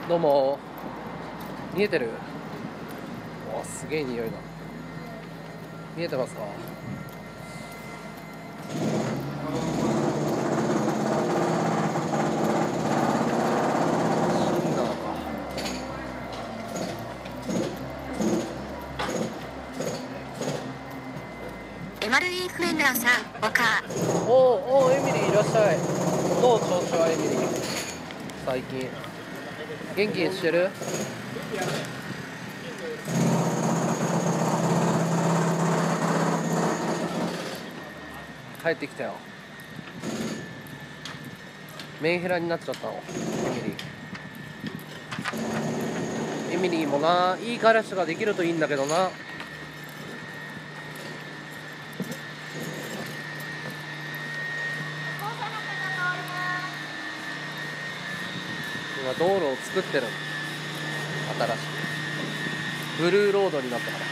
どうも。見えてる？わ、すげえ匂いだ。見えてますか？シンナーか。 MRE フレンダーさん、おか。 おお、エミリーいらっしゃい。どう調子はエミリー？最近元気にしてる？帰ってきたよ。メンヘラになっちゃったの、エミリー。エミリーもな、いい彼氏ができるといいんだけどな。今道路を作ってるの、新しくブルーロードになったから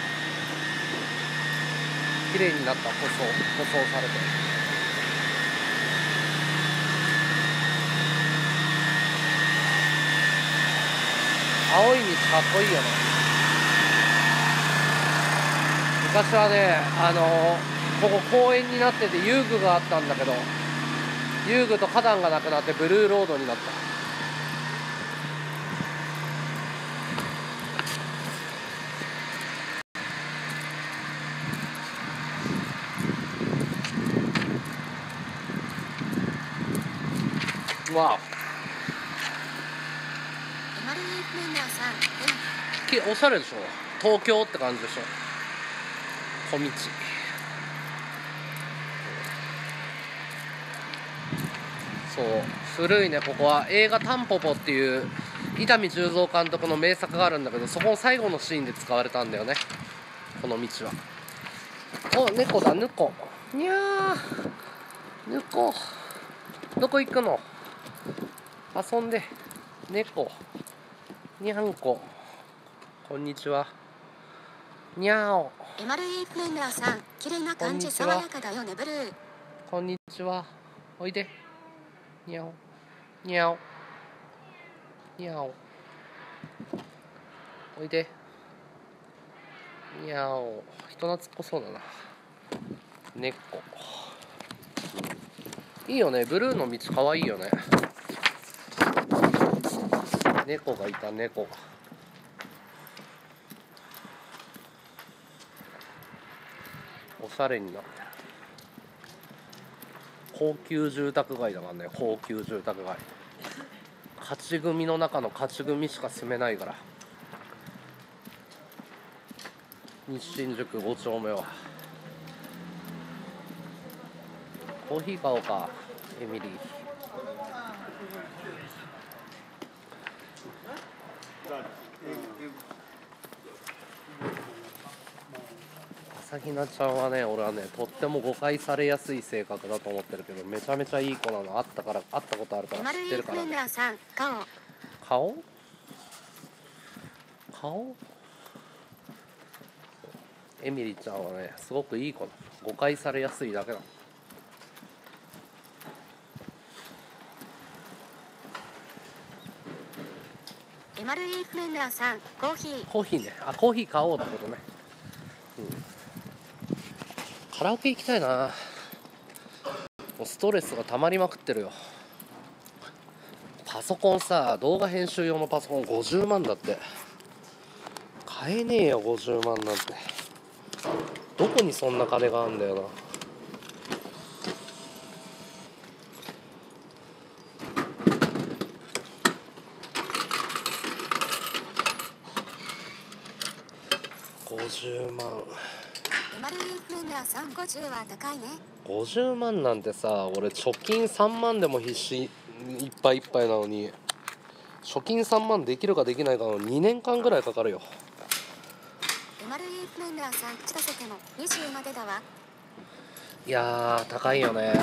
綺麗になった。舗装されて。青い道かっこいいよね。昔はね、ここ公園になってて遊具があったんだけど、遊具と花壇がなくなってブルーロードになった。わあ、 MRE フレンダーさん、 おしゃれでしょ。東京って感じでしょ。小道。そう古いね。ここは映画「タンポポ」っていう伊丹十三監督の名作があるんだけど、そこの最後のシーンで使われたんだよね、この道は。お、猫だ、猫。にゃー、猫。どこ行くの？遊んで。猫。にゃんこ。こんにちは。にゃーお。 MRE フレンダーさん、綺麗な感じ、爽やかだよね、ブルー。 こんにちは。おいで。にゃお。にゃお。にゃお。おいで。にゃお。人懐っこそうだな。猫。いいよね、ブルーの道かわいいよね。猫がいた、猫が。おしゃれになってる。高級住宅街だからね、高級住宅街。勝ち組の中の勝ち組しか住めないから、西新宿5丁目は。コーヒー買おうか、エミリー。朝比奈ちゃんはね、俺はね、とっても誤解されやすい性格だと思ってるけど、めちゃめちゃいい子なの。会ったことあるから知ってるからね。顔エミリーちゃんはね、すごくいい子なの。誤解されやすいだけなの。 MRE フレンダーさん、コーヒー。 コーヒーね。あ、コーヒー買おうってことね。カラオケ行きたいな。もうストレスが溜まりまくってるよ。パソコンさ、動画編集用のパソコン50万だって。買えねえよ、50万なんて。どこにそんな金があんだよな。50万。 MRE フレンダーさん、50は高いね。 50万なんてさ、俺貯金3万でも必死いっぱいいっぱいなのに、貯金3万できるかできないかの2年間ぐらいかかるよ。 MRE フレンダーさん、打ち出せても20までだわ。 いやー、高いよね。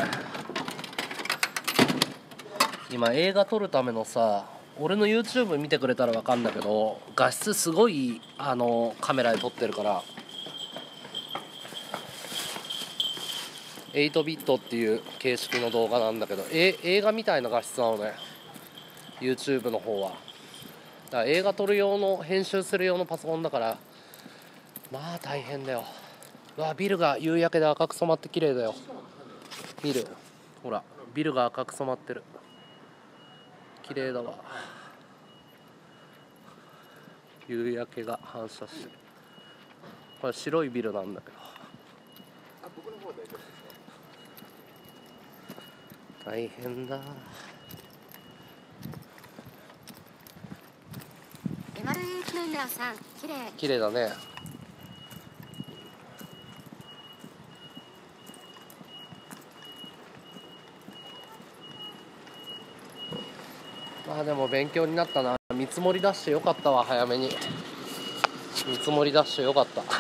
今映画撮るためのさ、俺の YouTube 見てくれたら分かんだけど、画質すごいカメラで撮ってるから、8ビットっていう形式の動画なんだけど、映画みたいな画質なのね、 YouTube の方は。 から映画撮る用の編集する用のパソコンだから、まあ大変だよ。うわ、ビルが夕焼けで赤く染まって綺麗だよ。見る、ほらビルが赤く染まってる、綺麗だわ。夕焼けが反射してる。これ白いビルなんだけど、大変だ。 MRF メンバーさん綺麗。 綺麗だね。まあでも勉強になったな。見積もり出してよかったわ。早めに見積もり出してよかった。 MRF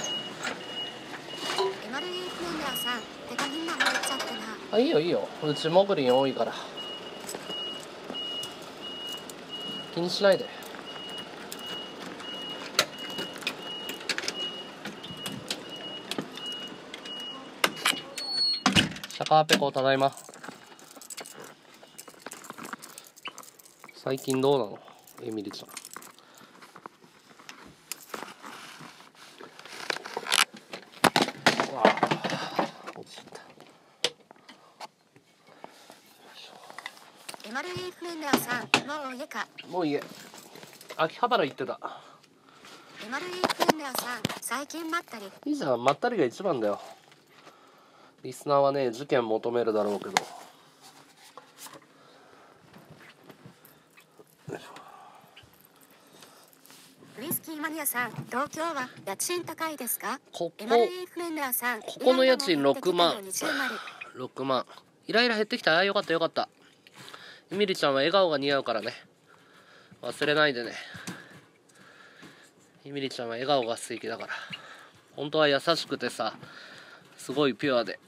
メンバーさんてかみんな入っちゃってな。 あ、いいよいいよ、うちモグリン多いから気にしないで。シャカーペコただいま。最近どうなのエミリちゃん。うわあ、落ちた。 MRF メンバーさんもう家か。 もう家、秋葉原行ってた。 MRF メンバーさん最近まったり。 いいじゃん、まったりが一番だよ。リスナーはね、事件求めるだろうけど。 ウイスキーマニアさん、東京は家賃高いですか？ ここ MRF メンバーさん、 ここの家賃6万。 イライラも減ってきたよ20丸。 6万。イライラ減ってきた。あ、よかったよかった。エミリちゃんは笑顔が似合うからね、忘れないでね。エミリちゃんは笑顔が素敵だから。本当は優しくてさ、すごいピュアで、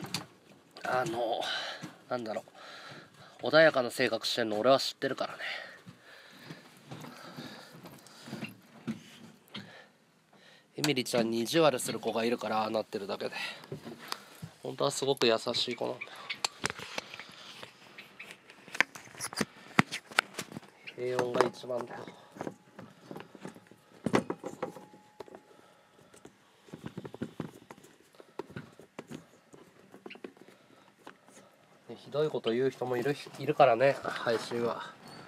なんだろう、穏やかな性格してんの俺は知ってるからね。エミリちゃんに意地悪する子がいるからああなってるだけで、本当はすごく優しい子なんだよ。平穏が一番だよ。ひどいこと言う人もいるからね、配信は。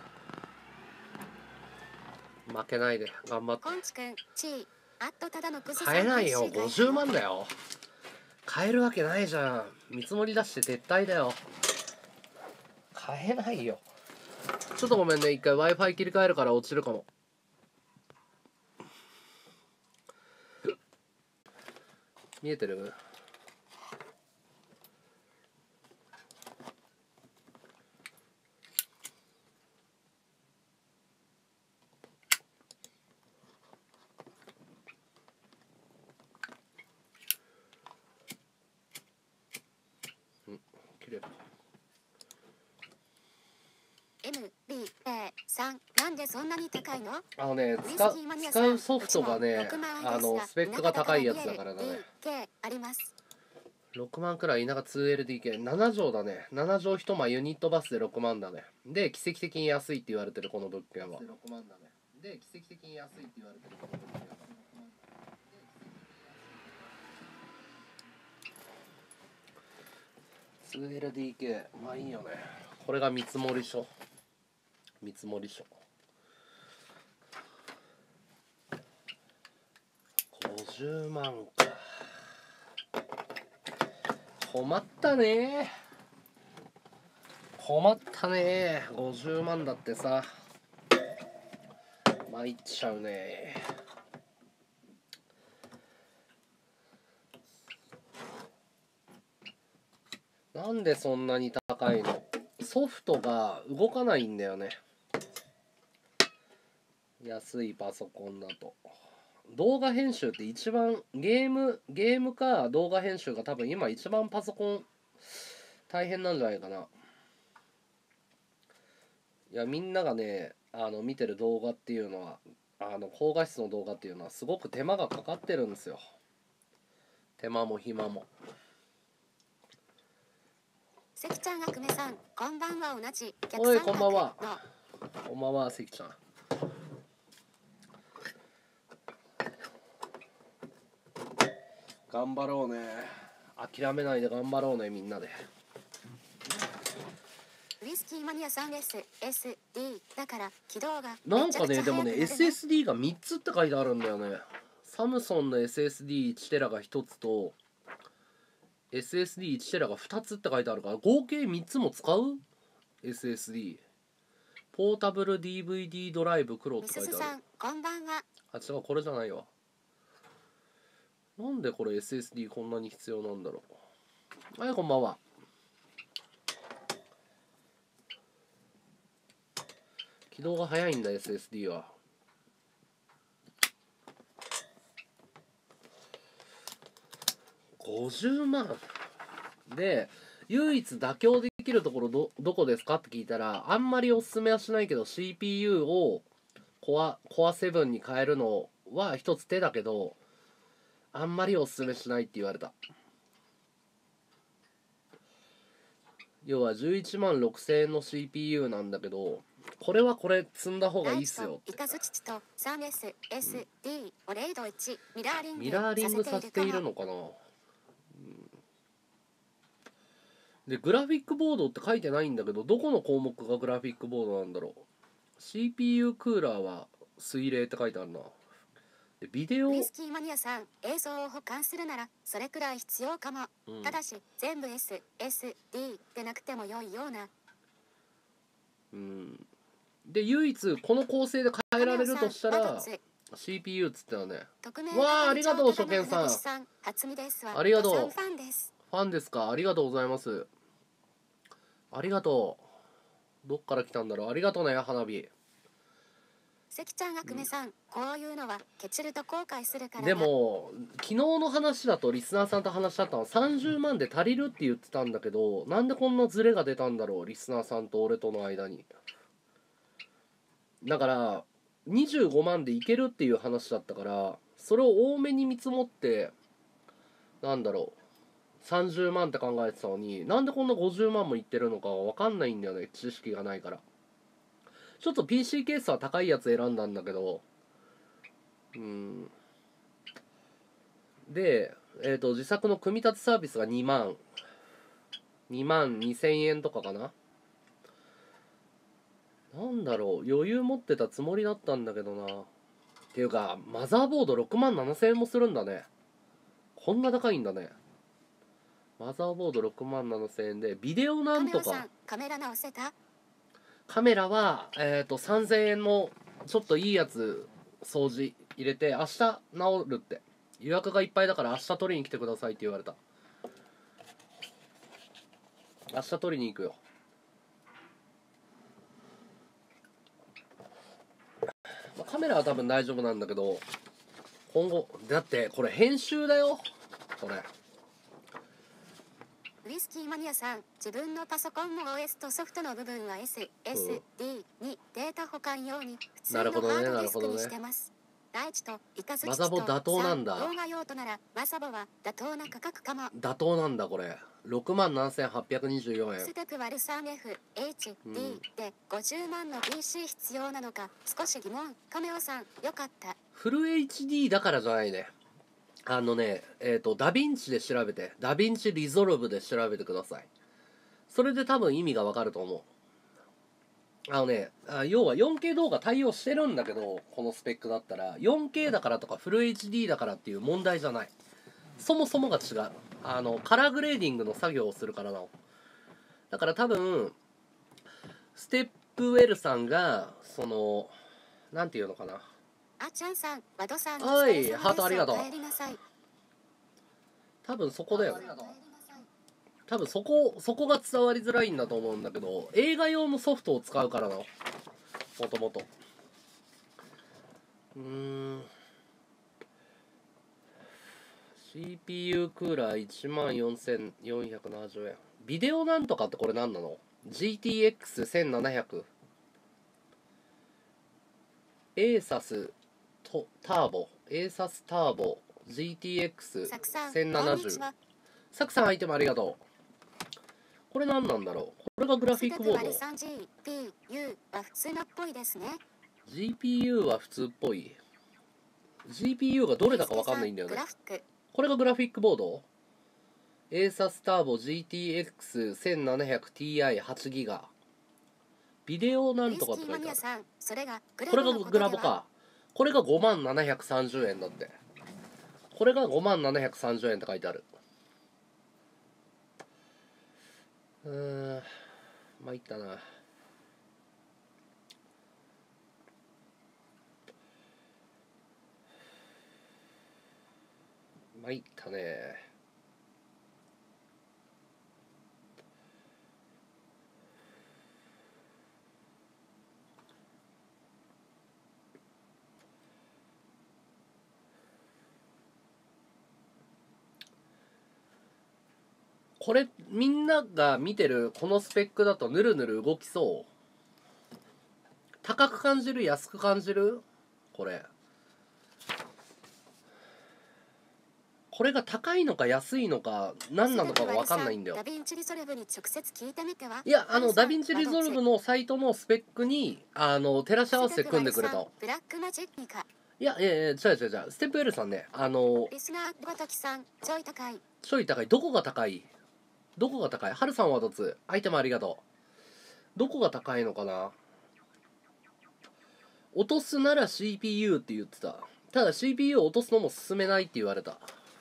負けないで頑張って。 コンチくん、チー、あっとただのクズさん。 買えないよ、50万だよ。買えるわけないじゃん。見積もり出して撤退だよ。買えないよ。ちょっとごめんね、一回 Wi-Fi 切り替えるから落ちるかも。見えてる？切れる。 MBA さん、なんでそんなに高いの？ 使うソフトがね、スペックが高いやつだからだね。 あります。 6万くらい、田舎 2LDK、7畳だね。7畳一間ユニットバスで6万だね。で、奇跡的に安いって言われてるこの物件は。6万だね。で、奇跡的に安いって言われてるこの物件は。2LDK、まあいいよね。これが見積書。見積書。50万か。困ったね。困ったね。50万だってさ。参っちゃうね。なんでそんなに高いの？ソフトが動かないんだよね。安いパソコンだと。動画編集って一番ゲームか動画編集が多分今一番パソコン大変なんじゃないかな。いやみんながね見てる動画っていうのは高画質の動画っていうのはすごく手間がかかってるんですよ。手間も暇も。 関ちゃんが久米さん、こんばんは。同じおいこんばんは。こんばんは関ちゃん。 頑張ろうね。諦めないで頑張ろうね、みんなで。 ウイスキーマニアさん SSD だから起動がなんかね、でもね、 めちゃくちゃ速くなる SSD が3つって書いてあるんだよね。サムソンの SSD1 テラが1つと SSD1 テラが2つって書いてあるから、合計3つも使う ?SSD。ポータブル DVD ドライブ黒って書いてある。 みすすさんこんばんは。 あ、違う、これじゃないわ。なんでこれ SSD こんなに必要なんだろう。はい、こんばんは。起動が早いんだ SSD は。50万で唯一妥協できるところどこですかって聞いたら、あんまりおすすめはしないけど CPU をコア7に変えるのは一つ手だけど、あんまりおすすめしないって言われた。要は11万6000円の CPU なんだけど、これはこれ積んだ方がいいっすよって。 イカズチと 3SSD を0度1ミラーミラーリングリングさせているのかな。でグラフィックボードって書いてないんだけど、どこの項目がグラフィックボードなんだろう。 CPU クーラーは水冷って書いてあるな。でビデオ、 ウイスキーマニアさん映像を保管するならそれくらい必要かも、ただし全部 SSD でなくても良いような。 で唯一この構成で変えられるとしたら CPU っつったよね。わあ、ありがとう初見さん。ありがとう。ファンですか。ありがとうございます。ありがとう。どっから来たんだろう。ありがとうね、花火。 関ちゃんあくめさん、こういうのはケチると後悔するからな。 でも昨日の話だとリスナーさんと話し合ったのは30万で足りるって言ってたんだけど、なんでこんなズレが出たんだろう、リスナーさんと俺との間に。だから25万でいけるっていう話だったから、それを多めに見積もってなんだろう30万って考えてたのに、なんでこんな50万もいってるのかは分かんないんだよね、知識がないから。ちょっと PC ケースは高いやつ選んだんだけど、で、自作の組み立てサービスが2万2000円とかかな。なんだろう、余裕持ってたつもりだったんだけどな。っていうかマザーボード6万7000円もするんだね。こんな高いんだね。マザーボード6万7000円で、ビデオなんとか。 カメラ直せた？ カメラは3000円のちょっといいやつ掃除入れて明日直るって。予約がいっぱいだから明日取りに来てくださいって言われた。明日取りに行くよ。カメラは多分大丈夫なんだけど、今後だってこれ編集だよこれ。 ウイスキーマニアさん、自分のパソコンの OS とソフトの部分は SSD にデータ保管用に普通のハードディスクにしてます。大地とイカズチとマザボ妥当なんだ。 動画用途ならマザボは妥当な価格かも。 妥当なんだこれ。67,824円。 ステク割る 3FHD で50万の PC 必要なのか少し疑問。カメオさんよかった。 フル HD だからじゃないね。ダヴィンチで調べて、ダヴィンチリゾルブで調べてください。それで多分意味がわかると思う。要は 4K 動画対応してるんだけど、このスペックだったら 4K だからとかフル HD だからっていう問題じゃない。そもそもが違う。カラーグレーディングの作業をするからな。だから多分ステップウェルさんがなんていうのかな。 あちゃんさん、和田さん、 はい、ハートありがとう。多分そこだよ。多分そこが伝わりづらいんだと思うんだけど、映画用のソフトを使うからな、もともと。CPU クーラー14,470円。ビデオなんとかってこれ何なの？ GTX1700 ASUS ターボ GTX1070。サクさんアイテムありがとう。これ何なんだろう。これがグラフィックボード。 GPU は普通のっぽいですね。 GPU は普通っぽい。 GPU がどれだか分かんないんだよね。 これがグラフィックボード ASUS Turbo GTX1700Ti8 ギガビデオなんとかって書いてある。これがグラボか。これが5730円だって。これが5730円って書いてある。参ったな。参ったね。これみんなが見てるこのスペックだとぬるぬる動きそう。高く感じる？安く感じる？これが高いのか安いのか何なのかが分かんないんだよ。いやダヴィンチリゾルブのサイトのスペックに照らし合わせて組んでくれた。いや違うステップ L さんね、 リスナーごときさんちょい高い。 ちょい高い。どこが高い？はるさんはどつアイテムありがとう。どこが高いのかな。落とすなら CPU って言ってた。ただ CPU を落とすのも勧めないって言われた。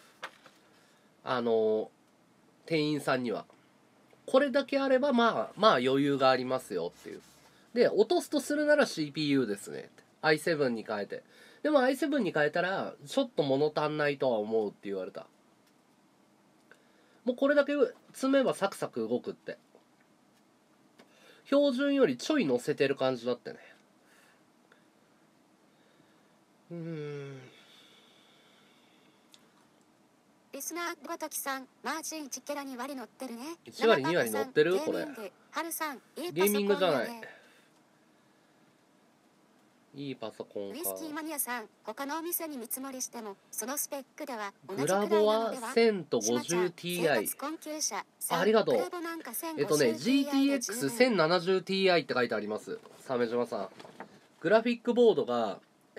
店員さんにはこれだけあればまあ余裕がありますよっていう。で落とすとするなら CPU ですね。 i7 に変えて。でも i7 に変えたらちょっと物足んないとは思うって言われた。もうこれだけ積めばサクサク動くって。標準よりちょい乗せてる感じだってね。 リスナーごときさんマージン1キャラ2割乗ってるね。 1割2割乗ってるこれ。ゲーミングじゃない。いいパソコンか。 ウイスキーマニアさん、他のお店に見積もりしてもそのスペックでは同じグくらいなラボはのでは。 1000と 50Ti。 ありがとう。GTX1070Ti って書いてあります。鮫島さん。グラフィックボードが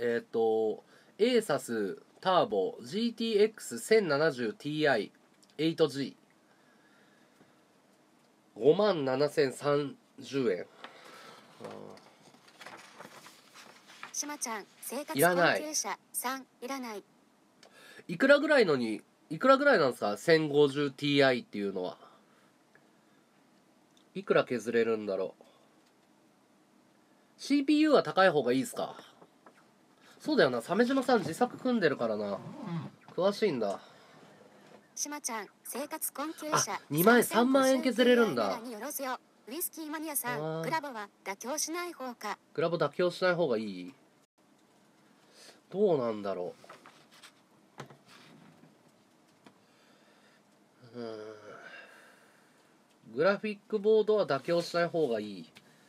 ASUS Turbo GTX1070Ti 8G 57,030円。 しまちゃん、生活困窮者3いらない。 いくらぐらいなんですか 1050Ti っていうのは。いくら削れるんだろう。 CPU は高い方がいいですか。そうだよな、鮫島さん自作組んでるからな、詳しいんだ。 しまちゃん、生活困窮者 2万円3万円削れるんだ。 ウイスキーマニアさん、グラボは妥協しない方か。 グラボ妥協しない方がいい？どうなんだろう。グラフィックボードは妥協しない方がいい。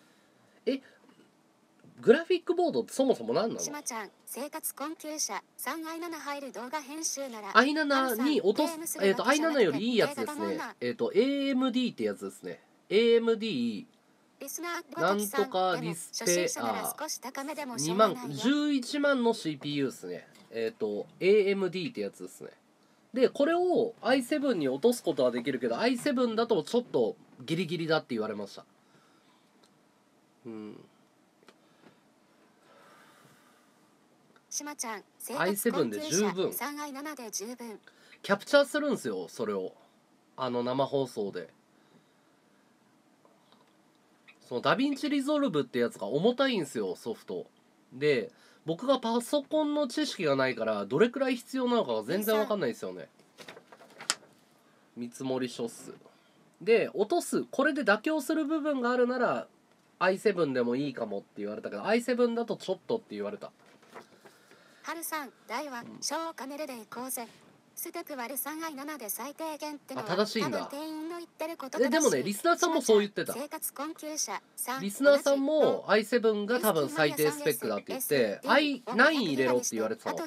グラフィックボードってそもそも何なの？ しまちゃん、生活困窮者 3i7 入る動画編集なら i7 に落とすi7 よりいいやつですね。AMD ってやつですね。 AMD なんとかディスペア2万11万の CPU ですね。AMD ってやつですね。でこれを i7 に落とすことはできるけど i7 だとちょっとギリギリだって言われました。 しまちゃん、 i7 で十分。 3i7 で十分キャプチャーするんですよ、それを生放送で。そのダヴィンチリゾルブってやつが重たいんですよ、ソフトで。僕がパソコンの知識がないからどれくらい必要なのかが全然わかんないですよね。見積もり書っす。で落とす、これで妥協する部分があるなら i7 でもいいかもって言われたけど i7 だとちょっとって言われた。 はるさん、大は小を兼ねるで行こうぜ。ステップ割る 3i7 で最低限ってのは正しいんだ。 多分店員の言ってることだし。 でもね、リスナーさんもそう言ってた。 生活困窮者3 リスナーさんも i7 が多分最低スペックだって言って i9 入れろって言われてたの。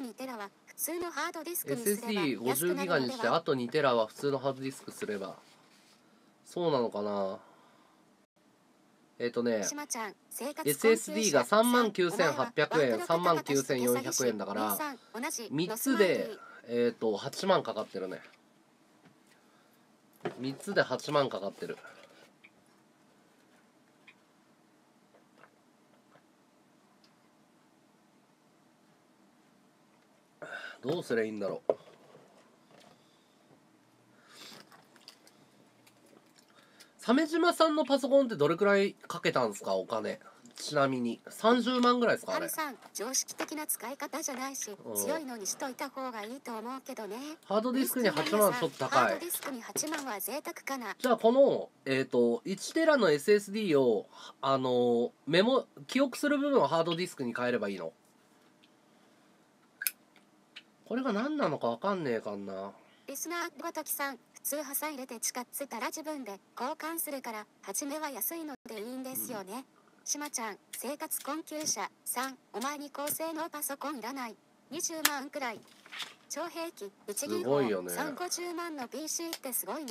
SSD50 ギガにしてあと2テラは普通のハードディスクすれば。そうなのかな。SSD が 39,800 円 39,400 円だから3つで 8万かかってるね。3つで8万かかってる。どうすりゃいいんだろう。鮫島さんのパソコンってどれくらいかけたんですか、お金。ちなみに30万ぐらいですか、あれ。 さん、常識的な使い方じゃないし、強いのにしといた方がいいと思うけどね。 ハードディスクに8万ちょっと高い。 ハードディスクに8万は贅沢かな。 じゃあこの1テラの SSD を記憶する部分をハードディスクに変えればいいの？これが何なのか分かんねえかんな。 リスナーごときさん、普通挟入れて使ってたら自分で交換するから初めは安いのでいいんですよね。しまちゃん、生活困窮者3、お前に高性能パソコンいらない。20万くらい。超兵器1銀法3、50万の PC ってすごいね。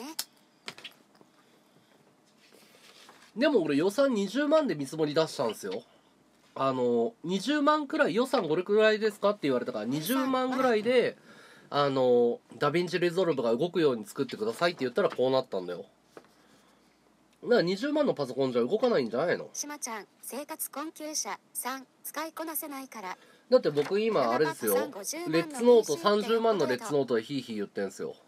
でも俺予算20万で見積もり出したんですよ。20万くらい、予算これくらいですかって言われたから20万ぐらいでダヴィンチリゾルブが動くように作ってくださいって言ったらこうなったんだよ。だから20万のパソコンじゃ動かないんじゃないの？ しまちゃん、生活困窮者3、使いこなせないから。 だって僕今あれですよ、レッツノート30万のレッツノートでヒーヒー言ってんすよ。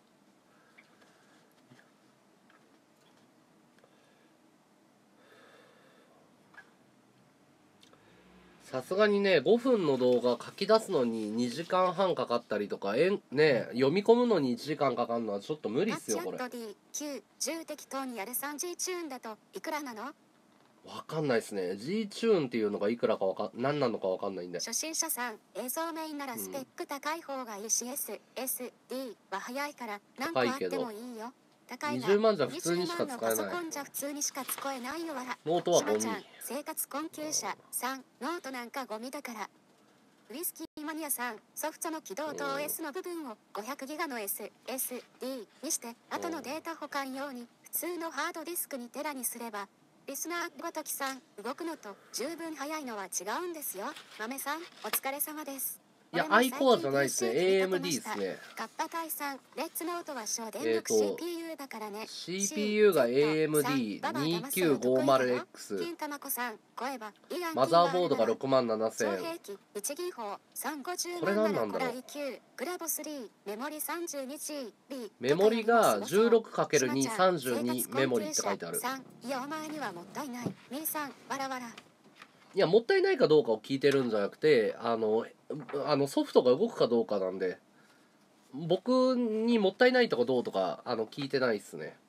さすがにね、5分の動画書き出すのに2時間半かかったりとか、読み込むのに1時間かかるのはちょっと無理っすよ、これ。 10適当にやる 3G チューンだといくらなの？ わかんないっすね。G チューンっていうのがいくらか何なのかわかんないんで。 初心者さん、映像メインならスペック高い方がいいし、SSD は早いから何個あってもいいよ。高いな。 20万じゃ普通にしか使えない。 パソコンじゃ普通にしか使えないよ。 ノートはゴミ。 生活困窮者3、ノートなんかゴミだから。ウイスキーマニアさん、ソフトの起動と OS の部分を500ギガの SSD にして後のデータ保管用に普通のハードディスクにテラにすれば、リスナーごときさん、動くのと十分早いのは違うんですよ。豆さん、お疲れ様です。 いや、アイコアじゃないですね。AMD ですね。 カッパ対さん、レッツノートは省電力 CPU だからね。 CPU が AMD2950X。マザーボードが67000。これ何なんだろう。メモリが 16×232 メモリって書いてある。 いや、お前にはもったいない。ミーさん、わらわら。 いや、もったいないかどうかを聞いてるんじゃなくて、ソフトが動くかどうかなんで、僕にもったいないとかどうとか聞いてないっすね。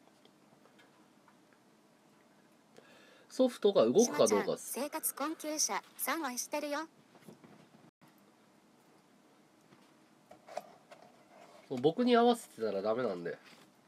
ソフトが動くかどうかっす。 生活困窮者3はしてるよ。 僕に合わせてたらダメなんで。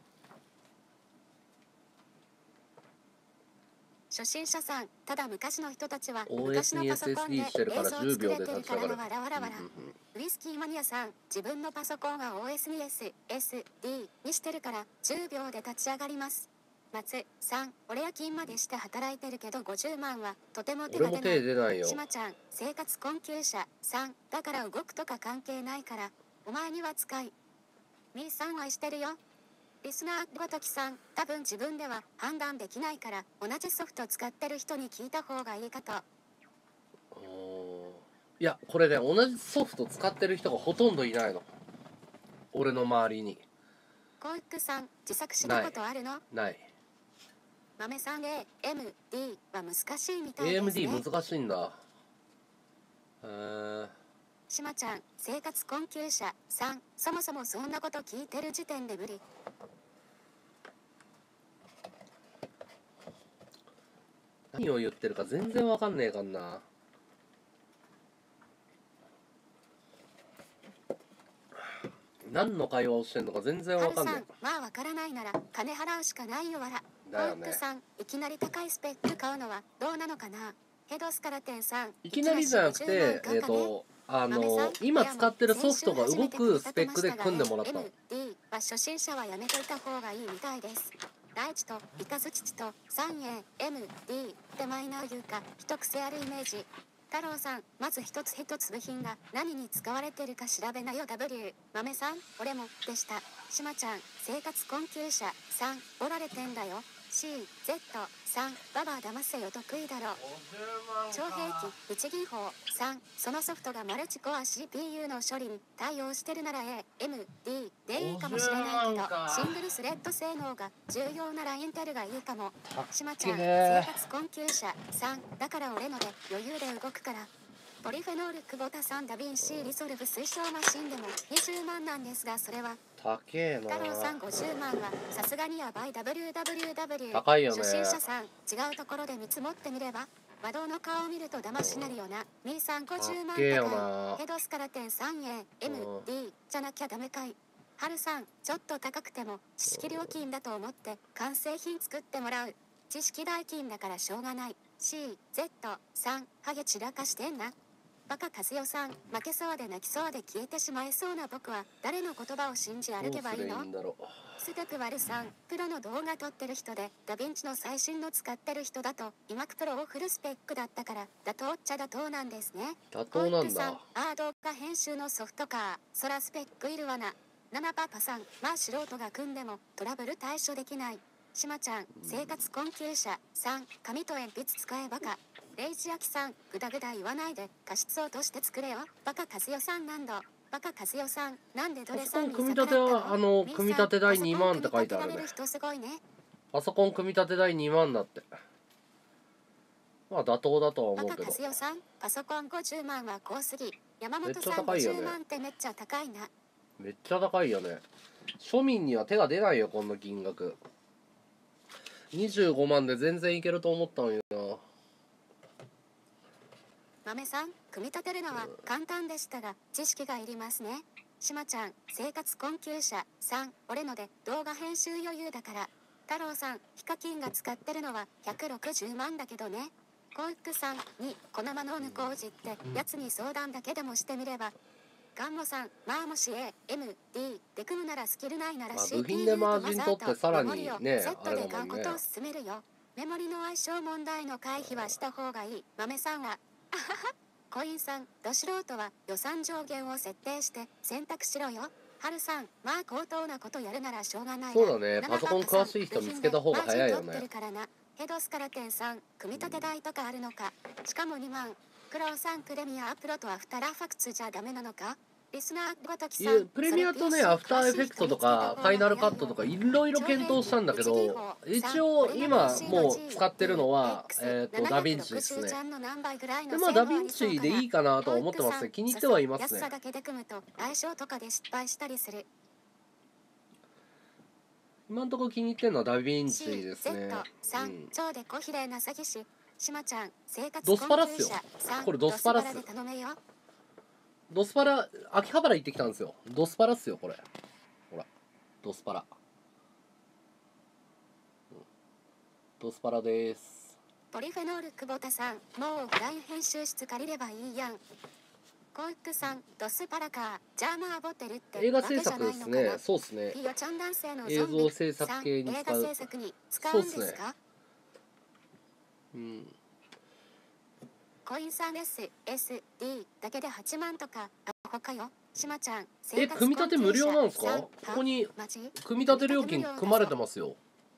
初心者さん、ただ昔の人たちは OS に SSD してるから10秒で立ち上がる。 ウイスキーマニアさん、自分のパソコンは OS に SSD にしてるから10秒で立ち上がります。松さん、俺夜勤までして働いてるけど50万はとても手が出ない。しまちゃん、生活困窮者3、だから動くとか関係ないからお前には使い。みーさんはしてるよ。リスナーごときさん、多分自分では判断できないから同じソフト使ってる人に聞いた方がいいかと。 いや、これね、同じソフト使ってる人がほとんどいないの、俺の周りに。 コウックさん、自作したことあるの？ ない。 豆さん、AMD は難しいみたいですね。 AMD 難しいんだ。 しまちゃん、生活困窮者3、そもそもそんなこと聞いてる時点で無理。 何を言ってるか全然わかんねえかんな。何の会話をしてんのか全然わかんない。 まあわからないなら金払うしかないよ。わらだよね。 コックさん、いきなり高いスペック買うのはどうなのかな。ヘドスカラテンさん、 いきなりじゃなくて、今使ってるソフトが動くスペックで組んでもらった。 MD は初心者はやめといた方がいいみたいです。大地とイカズチチと 3A MD ってマイナー言うか一癖あるイメージ。 太郎さん、まず一つ一つ部品が何に使われてるか調べなよ。 W 豆さん、俺もでした。しまちゃん、生活困窮者3おられてんだよ。 CZ3 ババア騙せよ、得意だろ。超兵器一技法3そのソフトがマルチコア CPU の処理に対応してるなら AMD でいいかもしれないけど、シングルスレッド性能が重要ならインテルがいいかも。しまちゃん、生活困窮者3だから俺ので余裕で動くから。ポリフェノール久保田さん、ダヴィンシーリソルブ推奨マシンでも20万なんですが、それは高えな。 太郎さん50万はさすがにやばい。 WWW 高いよね。 初心者さん、違うところで見積もってみれば。和道の顔を見ると騙しなるよな。ミーさん50万高い。ヘドスから点 3A MD じゃなきゃダメかい。ハルさん、ちょっと高くても知識料金だと思って完成品作ってもらう。知識代金だからしょうがない。 CZ3 ハゲ散らかしてんな。バカ和代さん、負けそうで泣きそうで消えてしまいそうな僕は誰の言葉を信じ歩けばいいの？ステップワルさん、プロの動画撮ってる人でダヴィンチの最新の使ってる人だとiMac Proをフルスペックだったから妥当っちゃ妥当なんですね。 妥当なんだ。 動画編集のソフトカーそらスペックいるわな。7パパさん、まあ素人が組んでもトラブル対処できない。しまちゃん、生活困窮者3紙と鉛筆使えバカ。レイジアキさん、ぐだぐだ言わないで過失をとして作れよ。バカ和代さん何度。バカ和代さん、なんでどれさんに組み立ては組み立て代2万って書いてあるね。パソコン組み立て代2万だって。まあ妥当だとは思うけど。 バカ和代さん、パソコン50万は高すぎ。山本さん50万ってめっちゃ高いな。 めっちゃ高いよね。庶民には手が出ないよ、こんな金額。25万で全然いけると思ったのにな。 豆さん、組み立てるのは簡単でしたが知識がいりますね。しまちゃん、生活困窮者3俺ので動画編集余裕だから。太郎さん、ヒカキンが使ってるのは160万だけどね。コウックさんにこのまの抜こうじってやつに相談だけでもしてみれば。ガンモさん、まあもし AMD で組むならスキルないなら CPU 部品でマージン取ってさらにね、 セットで買うことを勧めるよ。メモリの相性問題の回避はした方がいい。豆さんはあはは。コインさん、ど素人は予算上限を設定して選択しろよ。はるさん、まあ高等なことやるならしょうがないな。 そうだね、パソコン詳しい人見つけた方が早いよね。 ヘドスから点3、組み立て代とかあるのか。しかも2万。クロウさん、プレミアプロとアフターエフェクツじゃダメなのか。リスナーごときさん、 プレミアとね、アフターエフェクトとかファイナルカットとかいろいろ検討したんだけど、一応今もう使ってるのはダヴィンチですね。でまあダヴィンチでいいかなとは思ってますね。気に入ってはいますね。今のところ気に入ってるのはダヴィンチですね。ドスパラっすよ。これドスパラっす。ドスパラ、秋葉原行ってきたんですよ。ドスパラっすよ、これ。ほら、ドスパラ。ドスパラです。 ポリフェノール久保田さん、もうフライン編集室借りればいいやん。コウックさん、ドスパラか。ジャーマーボテルって映画制作ですね。そうですね。映像制作系に使う。そうですね。うん。 コインさん SSD だけで8万とかアホかよ。しまちゃん、 組み立て無料なんですか？ここに組み立て料金組まれてますよ。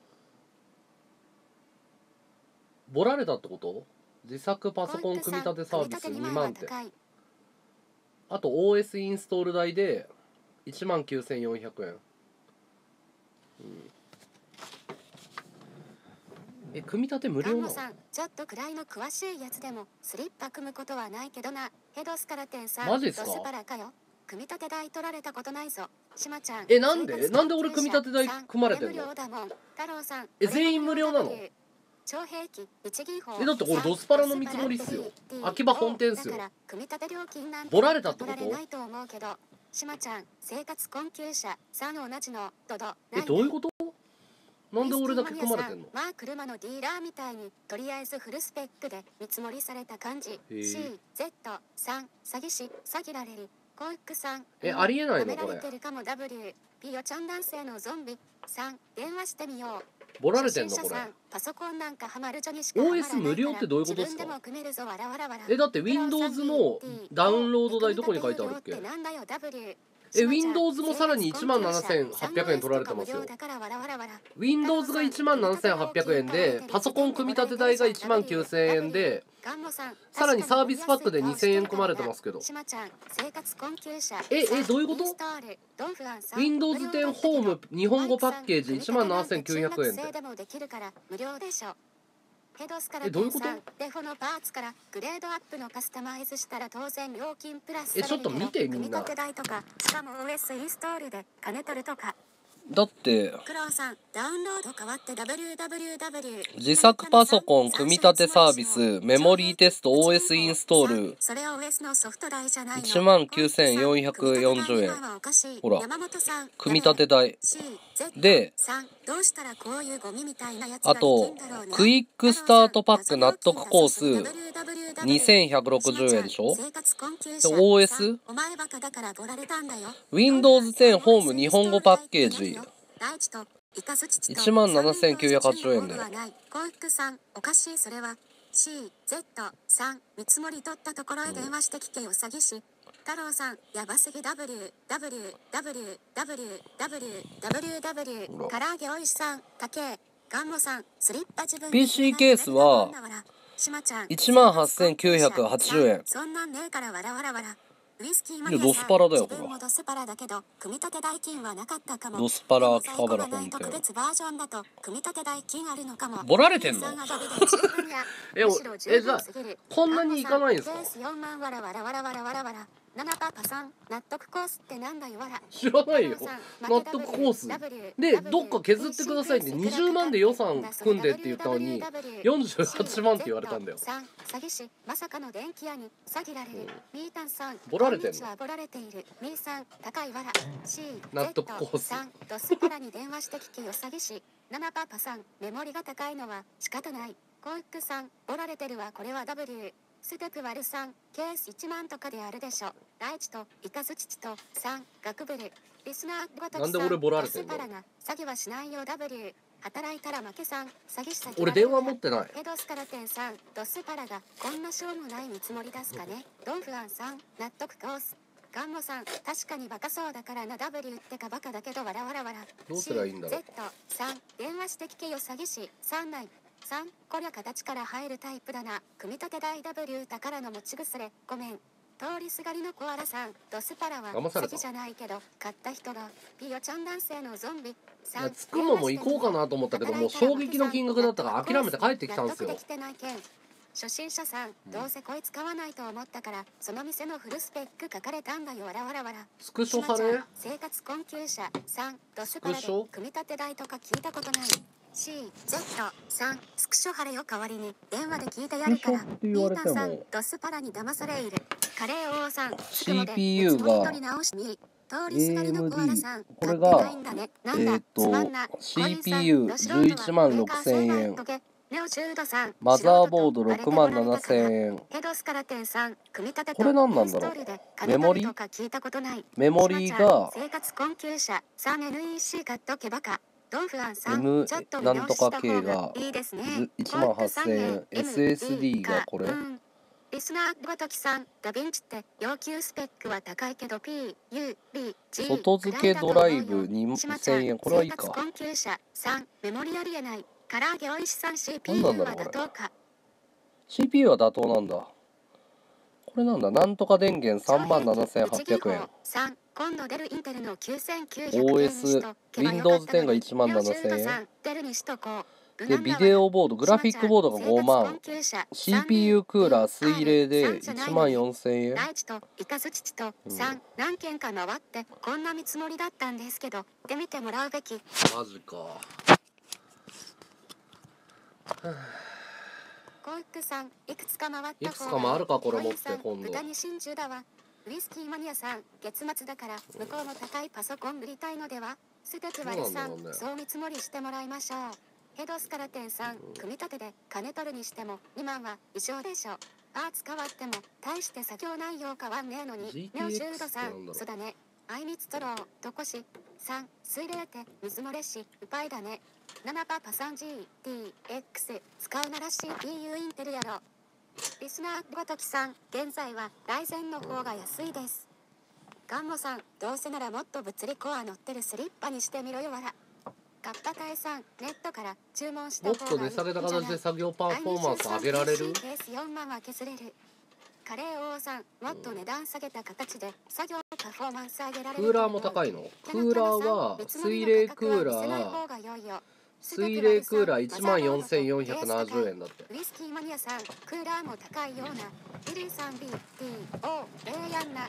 ボラれたってこと？自作パソコン組み立てサービス2万って。あと OS インストール代で19,400円。組み立て無料なの？ ちょっとくらいの詳しいやつでもスリッパ組むことはないけどな。ヘドスから点3。 マジっすか？ ドスパラかよ。組み立て代取られたことないぞ。しまちゃん。 なんで俺組み立て代組まれてんの？全員無料なの？ 超兵器一技法。 だってこれドスパラの見積もりっすよ。秋葉本店っすよ。ボラれたってこと？ しまちゃん、生活困窮者3同じのドド。 どういうこと？なんで俺だけ組まれてんの？ まあ車のディーラーみたいにとりあえずフルスペックで見積もりされた感じ。CZ3 詐欺師詐欺られる。コウックさん、 ありえないのこれ。 舐められてるかも。W ピヨちゃん男性のゾンビ3電話してみよう。 ボラれてんのこれ。 パソコンなんかハマる女にしかハマらないから OS 無料ってどういうことですか？ 自分でも組めるぞわらわらわら。 だって Windows のダウンロード代どこに書いてあるっけ？Windows もさらに17,800円取られてますよ。Windows が17,800円で、パソコン組み立て代が19,000円で、さらにサービスパックで2,000円組まれてますけど。どういうこと？ Windows 10ホーム日本語パッケージ17,900円って。どういうこと？ デフォのパーツからグレードアップのカスタマイズしたら当然料金プラスちょっと見てみんな。 組み立て代とか、しかも OS インストールで金取るとか。 だってクロウさんダウンロード変わって www 自作パソコン組み立てサービスメモリーテスト OS インストール19,440円。ほら組み立て代で、あとクイックスタートパック納得コース2,160円でしょ。で OS Windows 10ホーム日本語パッケージ17,980円で。 幸福さんおかしいそれは CZ3 見積もり取ったところへ電話して聞けよ詐欺師。太郎さんやばすぎ www 唐揚げおいしさん高えガンモさんスリッパ自分 PC ケースは18,980円。 そんなんねえからわらわらわら。ウイスキーマいやニアさんドスパラだよこれ。 自分もドスパラだけど組み立て代金はなかったかも。 ドスパラ秋葉原本店特別バージョンだと組み立て代金あるのかも。 ボラれてんの？じゃあこんなにいかないんですか 4万わらわらわらわらわらわら。7パパさん納得コースってなんだよわら。 知らないよ。納得コースでどっか削ってくださいって20万で予算組んでって言ったのに48万って言われたんだよ。 詐欺師まさかの電気屋に詐欺られる。ミータンさんボラれてんの？ ボラれている。ミーさん高いわら。 納得コースさんドスパラに電話して聞けよ詐欺師。7パパさんメモリが高いのは仕方ない。コイックさんボラれてるわこれは W。ステクワルさんケース1万とかであるでしょ。大地とイカズチチと3学部でリスナーごときさんなんで俺ボラれてんの？ ドスパラが詐欺はしないよ W。働いたら負けさん詐欺師詐欺。 俺電話持ってない。 ヘドスカラテンさんドスパラがこんなしょうもない見積もり出すかね。ドンフアンさん納得コース。ガンモさん確かにバカそうだからな W ってかバカだけどわらわらわら。 どうすりゃいいんだろう。 Z3 電話して聞けよ詐欺師3内3こりゃ形から入るタイプだな。組み立て代 W 宝の持ち腐れごめん。通りすがりのコアラさんドスパラは詐欺じゃないけど買った人がピヨちゃん男性のゾンビさん。つくもも行こうかなと思ったけどもう衝撃の金額だったから諦めて帰ってきたんですよ。初心者さん、どうせこいつ買わないと思ったからその店のフルスペック書かれたんだよわらわらわら。 スクショ派ね。 生活困窮者3ドスパラで組み立て代とか聞いたことない。CZ3 スクショハレよ代わりに電話で聞いてやるからミータンさんドスパラに騙されいる。カレー王さん CPU がAMD これがCPU 11万6,000円マザーボード6万7,000円。これ何なんだろう。メモリがM なんとか系が18,000円。 SSD がこれリスナーごときさんダヴィンチって要求スペックは高いけど PUBG 外付けドライブ2,000円。これはいいか。 メモリありえない唐揚げおいしさん CPU は妥当か。 CPU は妥当なんだ。これなんだ。なんとか電源37,800円。 今度出るインテルの9900円 OS Windows 10が17,000円で、ビデオボードグラフィックボードが5万 CPU クーラー水冷で14,000円。 大地とイカズチチと3何件か回ってこんな見積もりだったんですけどで見てもらうべき。 マジか。 コイックさんいくつか回ったいくつか回るかこれ持って今度。 豚に真珠だわ。ウイスキーマニアさん月末だから向こうも高いパソコン売りたいのでは。ステツワルさんそう見積もりしてもらいましょう。ヘドスカラテンさん組み立てで金取るにしても2万は異常でしょ。パーツ変わっても大して作業内容変わんねえのに。ネオシュードさんそうだね。アイミツトローとこし 3水冷って水漏れしうぱいだね。7パパ 3GTX 使うなら CPU インテルやろ。リスナーごときさん、現在はライゼンの方が安いです。ガンモさん、どうせならもっと物理コア乗ってるスリッパにしてみろよわら。カッパ隊さん、ネットから注文したもっと方がいいんじゃない。 値下げた形で作業パフォーマンス上げられる。 ケース4万は削れる。カレー王さん、もっと値段下げた形で作業パフォーマンス上げられる。 クーラーも高いの？クーラーは水冷クーラー水冷クーラー 14,470 円だって。 ウイスキーマニアさん、クーラーも高いような。ビリーさん BTO やんな。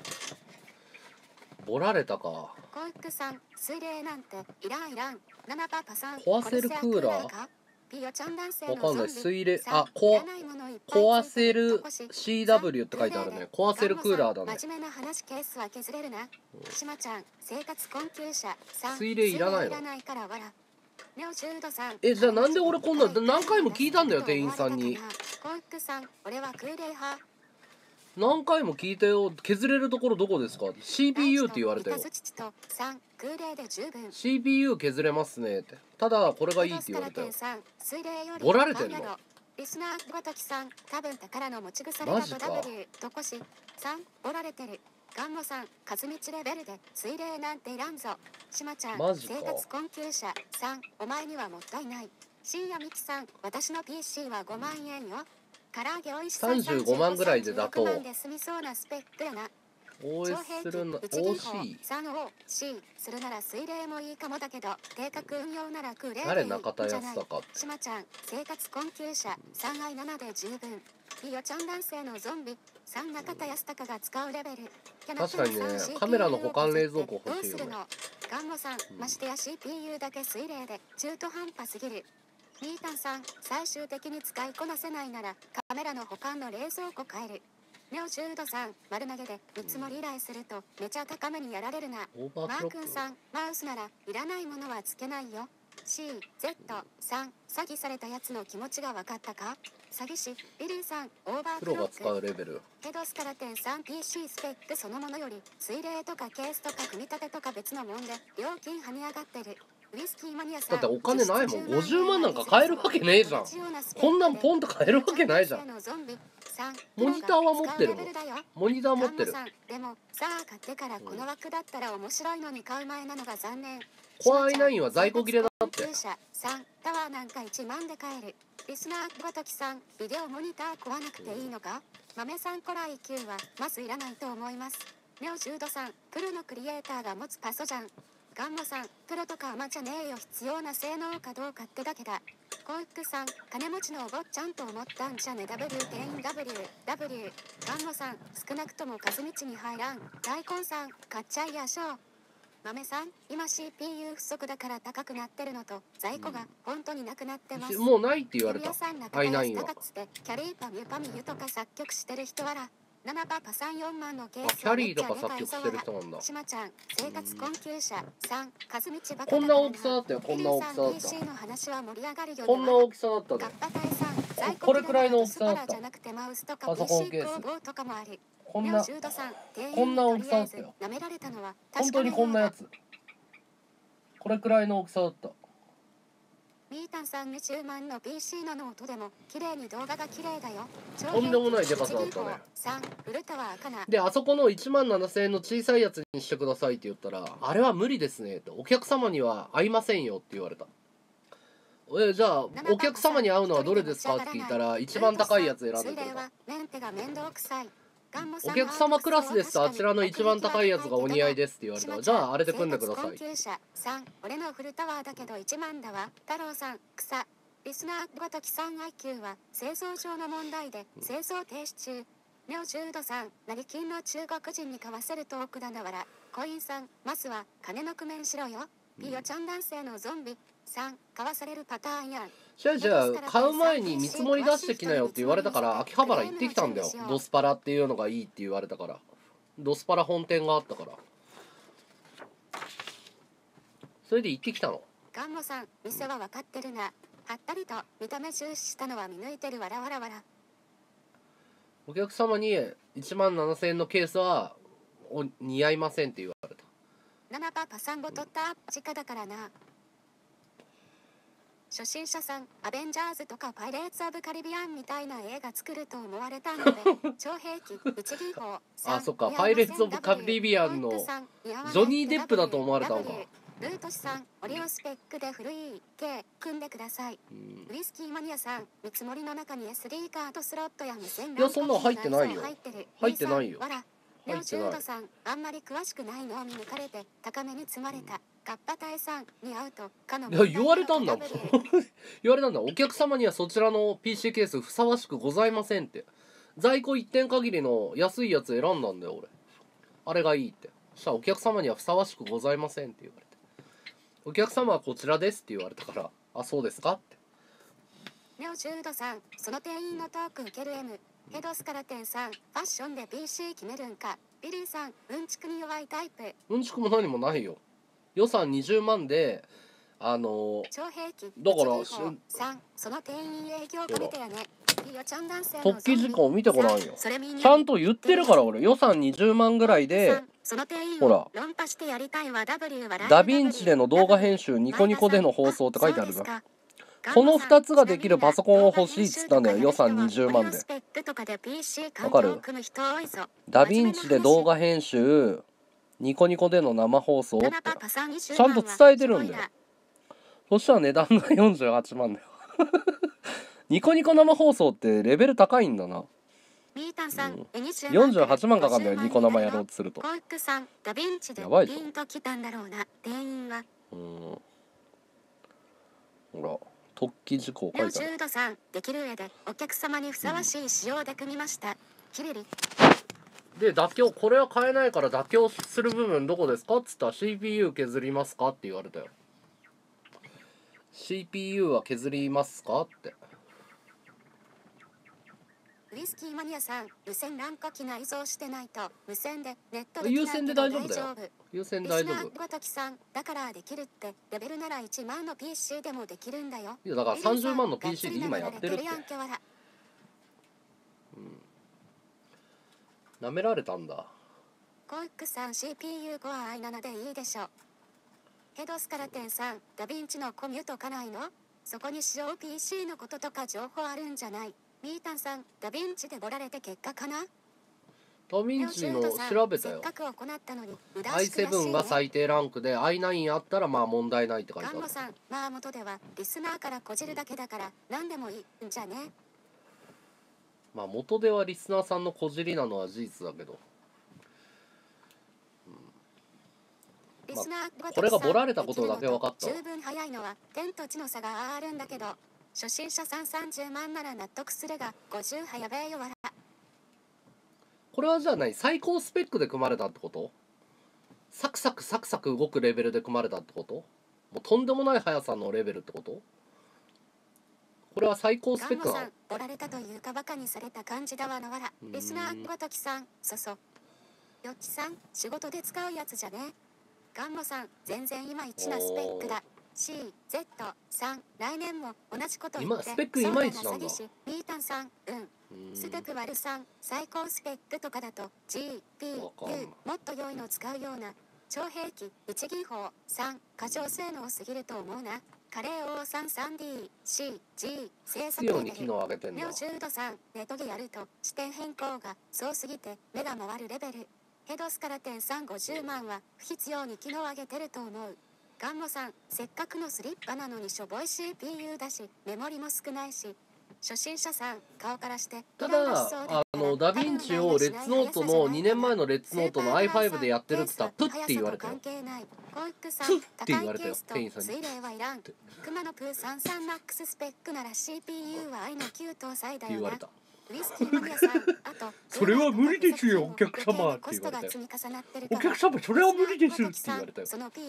ボラれたか。 コイックさん、水冷なんていらんいらん。7パパさん、 壊せるクーラーピヨちゃん男性わかんない。水冷、 あ、 壊せる CW って書いてあるね。壊せるクーラーだね。 真面目な話ケースは削れるな。しまちゃん、生活困窮者さん、 水冷いらないの？ からわら。ネオジュードさん、 じゃあなんで俺こんな何回も聞いたんだよ、店員さんに。 コイックさん、俺は空冷派。 何回も聞いたよ。削れるところどこですか？ CPU って言われたよ。CPU 削れますねって。ただこれがいいって言われたよ。ボラれてんの？ リスナーごときさん、多分宝の持ち腐れだと W どこしさん、ボラれてる。ガンモさん、数道レベルで水冷なんていらんぞ。しまちゃん、生活困窮者さん、お前にはもったいない。深夜みきさん、私の PC は5万円よ。唐揚げおいしさ 35万ぐらいでだと OS するの OC するなら水冷もいいかもだけど定格運用ならクレー誰中田康隆ってしまちゃん生活困窮者3愛7で十分ピヨちゃん男性のゾンビ3中田康隆が使うレベル確かにねカメラの保管冷蔵庫欲しいよね。 ガンモさん、ましてや CPU だけ水冷で中途半端すぎる。ミータンさん、最終的に使いこなせないならカメラの保管の冷蔵庫変える。ネオジュードさん、丸投げで見積もり依頼するとめちゃ高めにやられるな。マー君さん、マウスならいらないものはつけないよ。CZ さん、詐欺されたやつの気持ちが分かったか。詐欺師ビリーさん、オーバークロック。プロが使うレベル。 ヘドスカラテン 3PC スペックそのものより水冷とかケースとか組み立てとか別のもんで料金跳ね上がってる。 だってお金ないもん。50万なんか買えるわけねえじゃん。こんなんポンと買えるわけないじゃん。モニターは持ってるもん。モニター持ってる。 でもさあ買ってからこの枠だったら面白いのに買う前なのが残念。 コア i9 は在庫切れだって。 タワーなんか1万で買える。リスナーごときさん、ビデオモニター壊なくていいのか。豆さんコラ IQ はまずいらないと思います。ネオジュードさん、プロのクリエイターが持つパソじゃん。ガンモさん、プロとかアマじゃねえよ。必要な性能かどうかってだけだ。コイックさん、金持ちのお坊ちゃんと思ったんじゃね。 W 店員 W ガンモさん、少なくとも数道に入らん。大根さん、買っちゃいやしょう。豆さん、今 CPU 不足だから高くなってるのと在庫が本当になくなってます。 もうないって言われた。 i9 はキャリーパミュパミユとか作曲してる人はら7パパ3、4万のケースキャリーとか作曲してる人なんだ。 しまちゃん、生活困窮者3、数道バカこんな大きさだったよ。こんな大きさだった。こんな大きさだったね。これくらいの大きさだった。パソコンケース。こんな大きさだったよ。本当にこんなやつ。これくらいの大きさだった。 ミータンさん20万の PC のノートでも綺麗に動画が綺麗だよ。 とんでもないデカさだったね。で、あそこの1万7000円の小さいやつにしてくださいって言ったら、あれは無理ですねと。お客様には合いませんよって言われた。じゃあお客様に合うのはどれですかって聞いたら、一番高いやつ選んでくれた。お客様クラスですとあちらの一番高いやつがお似合いですって言われたら、じゃああれで組んでください。 俺のフルタワーだけど1万だわ。太郎さん、草。リスナーごときさん IQ は製造上の問題で製造停止中。ネオジュードさん、成金の中国人に買わせるトークだなわら。コインさん、まずは金の工面しろよ。ピヨちゃん男性のゾンビさん、買わされるパターンやん。 じゃあ買う前に見積もり出してきなよって言われたから秋葉原行ってきたんだよ。ドスパラっていうのがいいって言われたから。ドスパラ本店があったから、それで行ってきたの。 ガンモさん、店は分かってるな。はったりと見た目重視したのは見抜いてるわらわらわら。 お客様に1万7000円のケースは似合いませんって言われた。 7パパさんボ取った直だからな。初心者さん、アベンジャーズとかパイレーツ・オブ・カリビアンみたいな映画作ると思われたので、超兵器、内技法、 あ、そっか、パイレーツ・オブ・カリビアンのジョニー・デップだと思われたのか。 ルートシさん、オリオスペックで古い系組んでください。ウイスキーマニアさん、見積もりの中に SD カードスロットや無線いや、そんなの入ってないよ。入ってないよ。 ネオチュードさん、あんまり詳しくないのを見抜かれて高めに積まれた。カッパ隊さんに会うといや、言われたんだもん。言われたんだ。お客様にはそちらの PC ケースふさわしくございませんって。在庫一点限りの安いやつ選んだんだよ俺。あれがいいって。そしたらお客様にはふさわしくございませんって言われて。お客様はこちらですって言われたから、あ、そうですかって。 ネオチュードさん、その店員のトーク受ける M。ヘドスカラテンさん、ファッションで PC 決めるんか。ビリーさん、うんちくに弱いタイプ。 うんちくも何もないよ。予算20万で超兵器だからさん、その店員営業かけてやね。 特記事項を見てごらんよ。ちゃんと言ってるから俺、予算20万ぐらいで、ほら、ダヴィンチでの動画編集、ニコニコでの放送って書いてあるな。この2つができるパソコンを欲しいっつったんだよ、予算20万で。わかる？ダヴィンチで動画編集、ニコニコでの生放送ってちゃんと伝えてるんだよ。そしたら値段が48万だよ。ニコニコ生放送ってレベル高いんだな。48万かかんだよ、ニコ生やろうとすると。やばいでしょ。ほら、特記事項書いてある。 できる上でお客様にふさわしい仕様で組みました。キリリで、妥協、これは買えないから妥協する部分どこですかっつったら CPU 削りますかって言われたよ。CPU は削りますかって。 ウイスキーマニアさん、無線 LAN 化機内蔵してないと無線でネットで有線で大丈夫だよ。有線大丈夫。 ごときさん、だからできるってレベルなら1万の PC でもできるんだよ。 いやだから30万の PC で今やってるって。なめられたんだ。 コイックさん CPU 5は i7 でいいでしょ。ヘドスカラテンさん、ダヴィンチのコミュとかないの？そこに使用 PC のこととか情報あるんじゃない？ミータンさん、ダヴィンチでボられて結果かな？ ダヴィンチの調べたよ。i7 が最低ランクで i9 あったらまあ問題ないって書いてある。 ガンモさん、まあ元ではリスナーからこじるだけだから何でもいいんじゃね？ まあ元ではリスナーさんのこじりなのは事実だけど、まあ、これがボラれたことだけ分かった。 十分早いのは天と地の差があるんだけど、初心者さん30万なら納得するが50はやべえよわら。 これはじゃあ何、最高スペックで組まれたってこと？サクサクサクサク動くレベルで組まれたってこと？もうとんでもない速さのレベルってこと？これは最高スペックなの？ ボラれたというかバカにされた感じだわなわら。リスナーごときさん、そそよっちさん、仕事で使うやつじゃね。ガンモさん、全然いまいちなスペックだ。CZ3、来年も同じこと言って今スペックいまいちなんだ。 ミータンさん、ステクワルさん、最高スペックとかだと GPU もっと良いの使うような。超兵器一技法3、過剰性能すぎると思うな。カレー王さん 3DCG 制作レベル。ネオ10度3、ネトゲやると視点変更がそうすぎて目が回るレベル。ヘドスから点3、50万は不必要に機能上げてると思う。ガンモさん、せっかくのスリッパなのにしょぼい CPU だしメモリも少ないし。初心者さん、顔からしてただダヴィンチをレッツノートの2年前のレッツノートの i5 でやってるって言ったらプッて言われたよ。プッって言われたよ、店員さんに。 熊野プーさん3マックススペックなら CPU は i の9搭載だよな。 それは無理ですよお客様って言われたよ。お客様それは無理ですって言われたよ。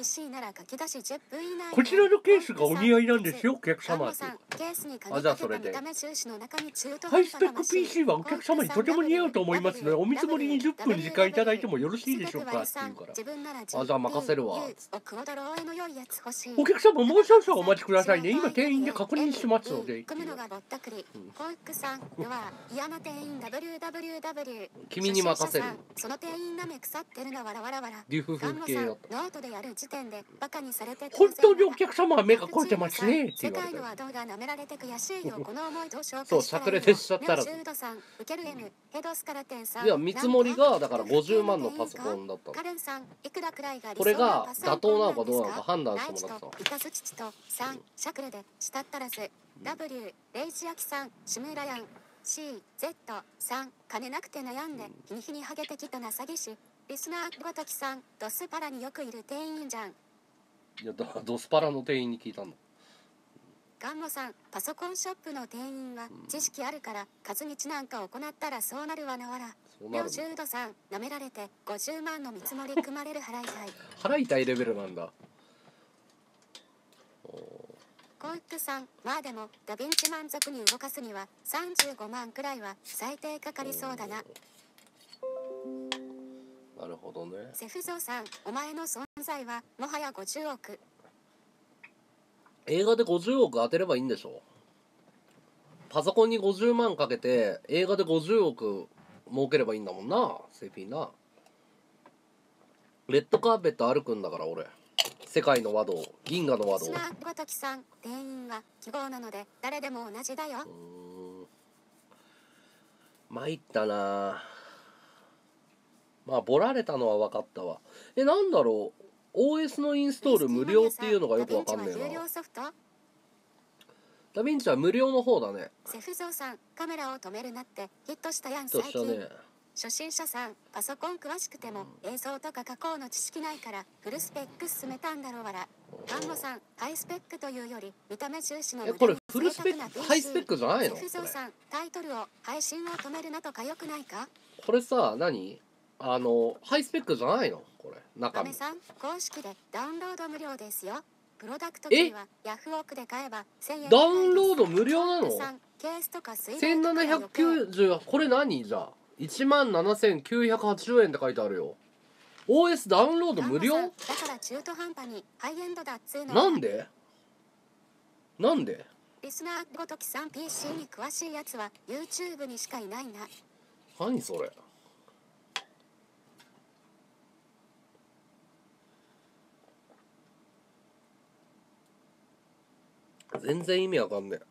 こちらのケースがお似合いなんですよお客様って。あ、じゃあそれでハイスペック PC はお客様にとても似合うと思いますのでお見積もりに10分時間いただいてもよろしいでしょうかって言うから、あ、じゃあ任せるわ。お客様もう少々お待ちくださいね、今店員で確認しますので。 嫌な店員 WWW。 君に任せる。 その店員なめ腐ってるのわらわらわら。 デュフフ系だった。 ノートでやる時点でバカにされて本当にお客様は目が肥えてますねって言われて。 世界のは動画舐められて悔しいよ。この思いどう紹介そう、しゃくれてしちゃったら。いや、見積もりがだから50万のパソコンだったの。これが妥当なのかどうなのか判断してもらったの。 イカズチと3しゃくれでしたったらず W レイジアキさんシムラヤン C Z 3金なくて悩んで日に日にハゲてきたな詐欺師リスナーごときさんドスパラによくいる店員じゃん。 いや、ドスパラの店員に聞いたの。 ガンモさん、パソコンショップの店員は知識あるから数日なんか行ったらそうなるわなわら。両10度さん、舐められて50万の見積もり組まれる払いたい。 払いたいレベルなんだ。 コウックさん、まあでもダヴィンチ満足に動かすには35万くらいは最低かかりそうだな。 なるほどね。 セフゾーさん、お前の存在はもはや50億。 映画で50億当てればいいんでしょ。パソコンに50万かけて映画で50億儲ければいいんだもんな、セフィな。レッドカーペット歩くんだから俺。世界の和道、銀河の和道。 ごときさん、店員は記号なので誰でも同じだよ。 参ったな。まあボラれたのは分かったわ。なんだろう、 OS のインストール無料っていうのがよく分かんねえな。ダヴィンチは無料の方だね。 セフゾーさん、カメラを止めるなってヒットしたやん最近。ね、初心者さん、パソコン詳しくても映像とか加工の知識ないからフルスペック進めたんだろうわら。ガンモさん、ハイスペックというより見た目重視のこれフルスペック、ハイスペックじゃないの？ セフゾーさん、タイトルを配信を止めるなとかよくないか？ これさ、何？ハイスペックじゃないの？これ中身。 さん、公式でダウンロード無料ですよ。プロダクトキーはヤフオクで買えば1000円。 ダウンロード無料なの？1790。これ何じゃあ17,980円って書いてあるよ。 OS ダウンロード無料だから中途半端にハイエンドだっつうの。 なんでリスナーごときさん、 PC に詳しいやつは YouTube にしかいないな。 何それ。全然意味わかんねえ。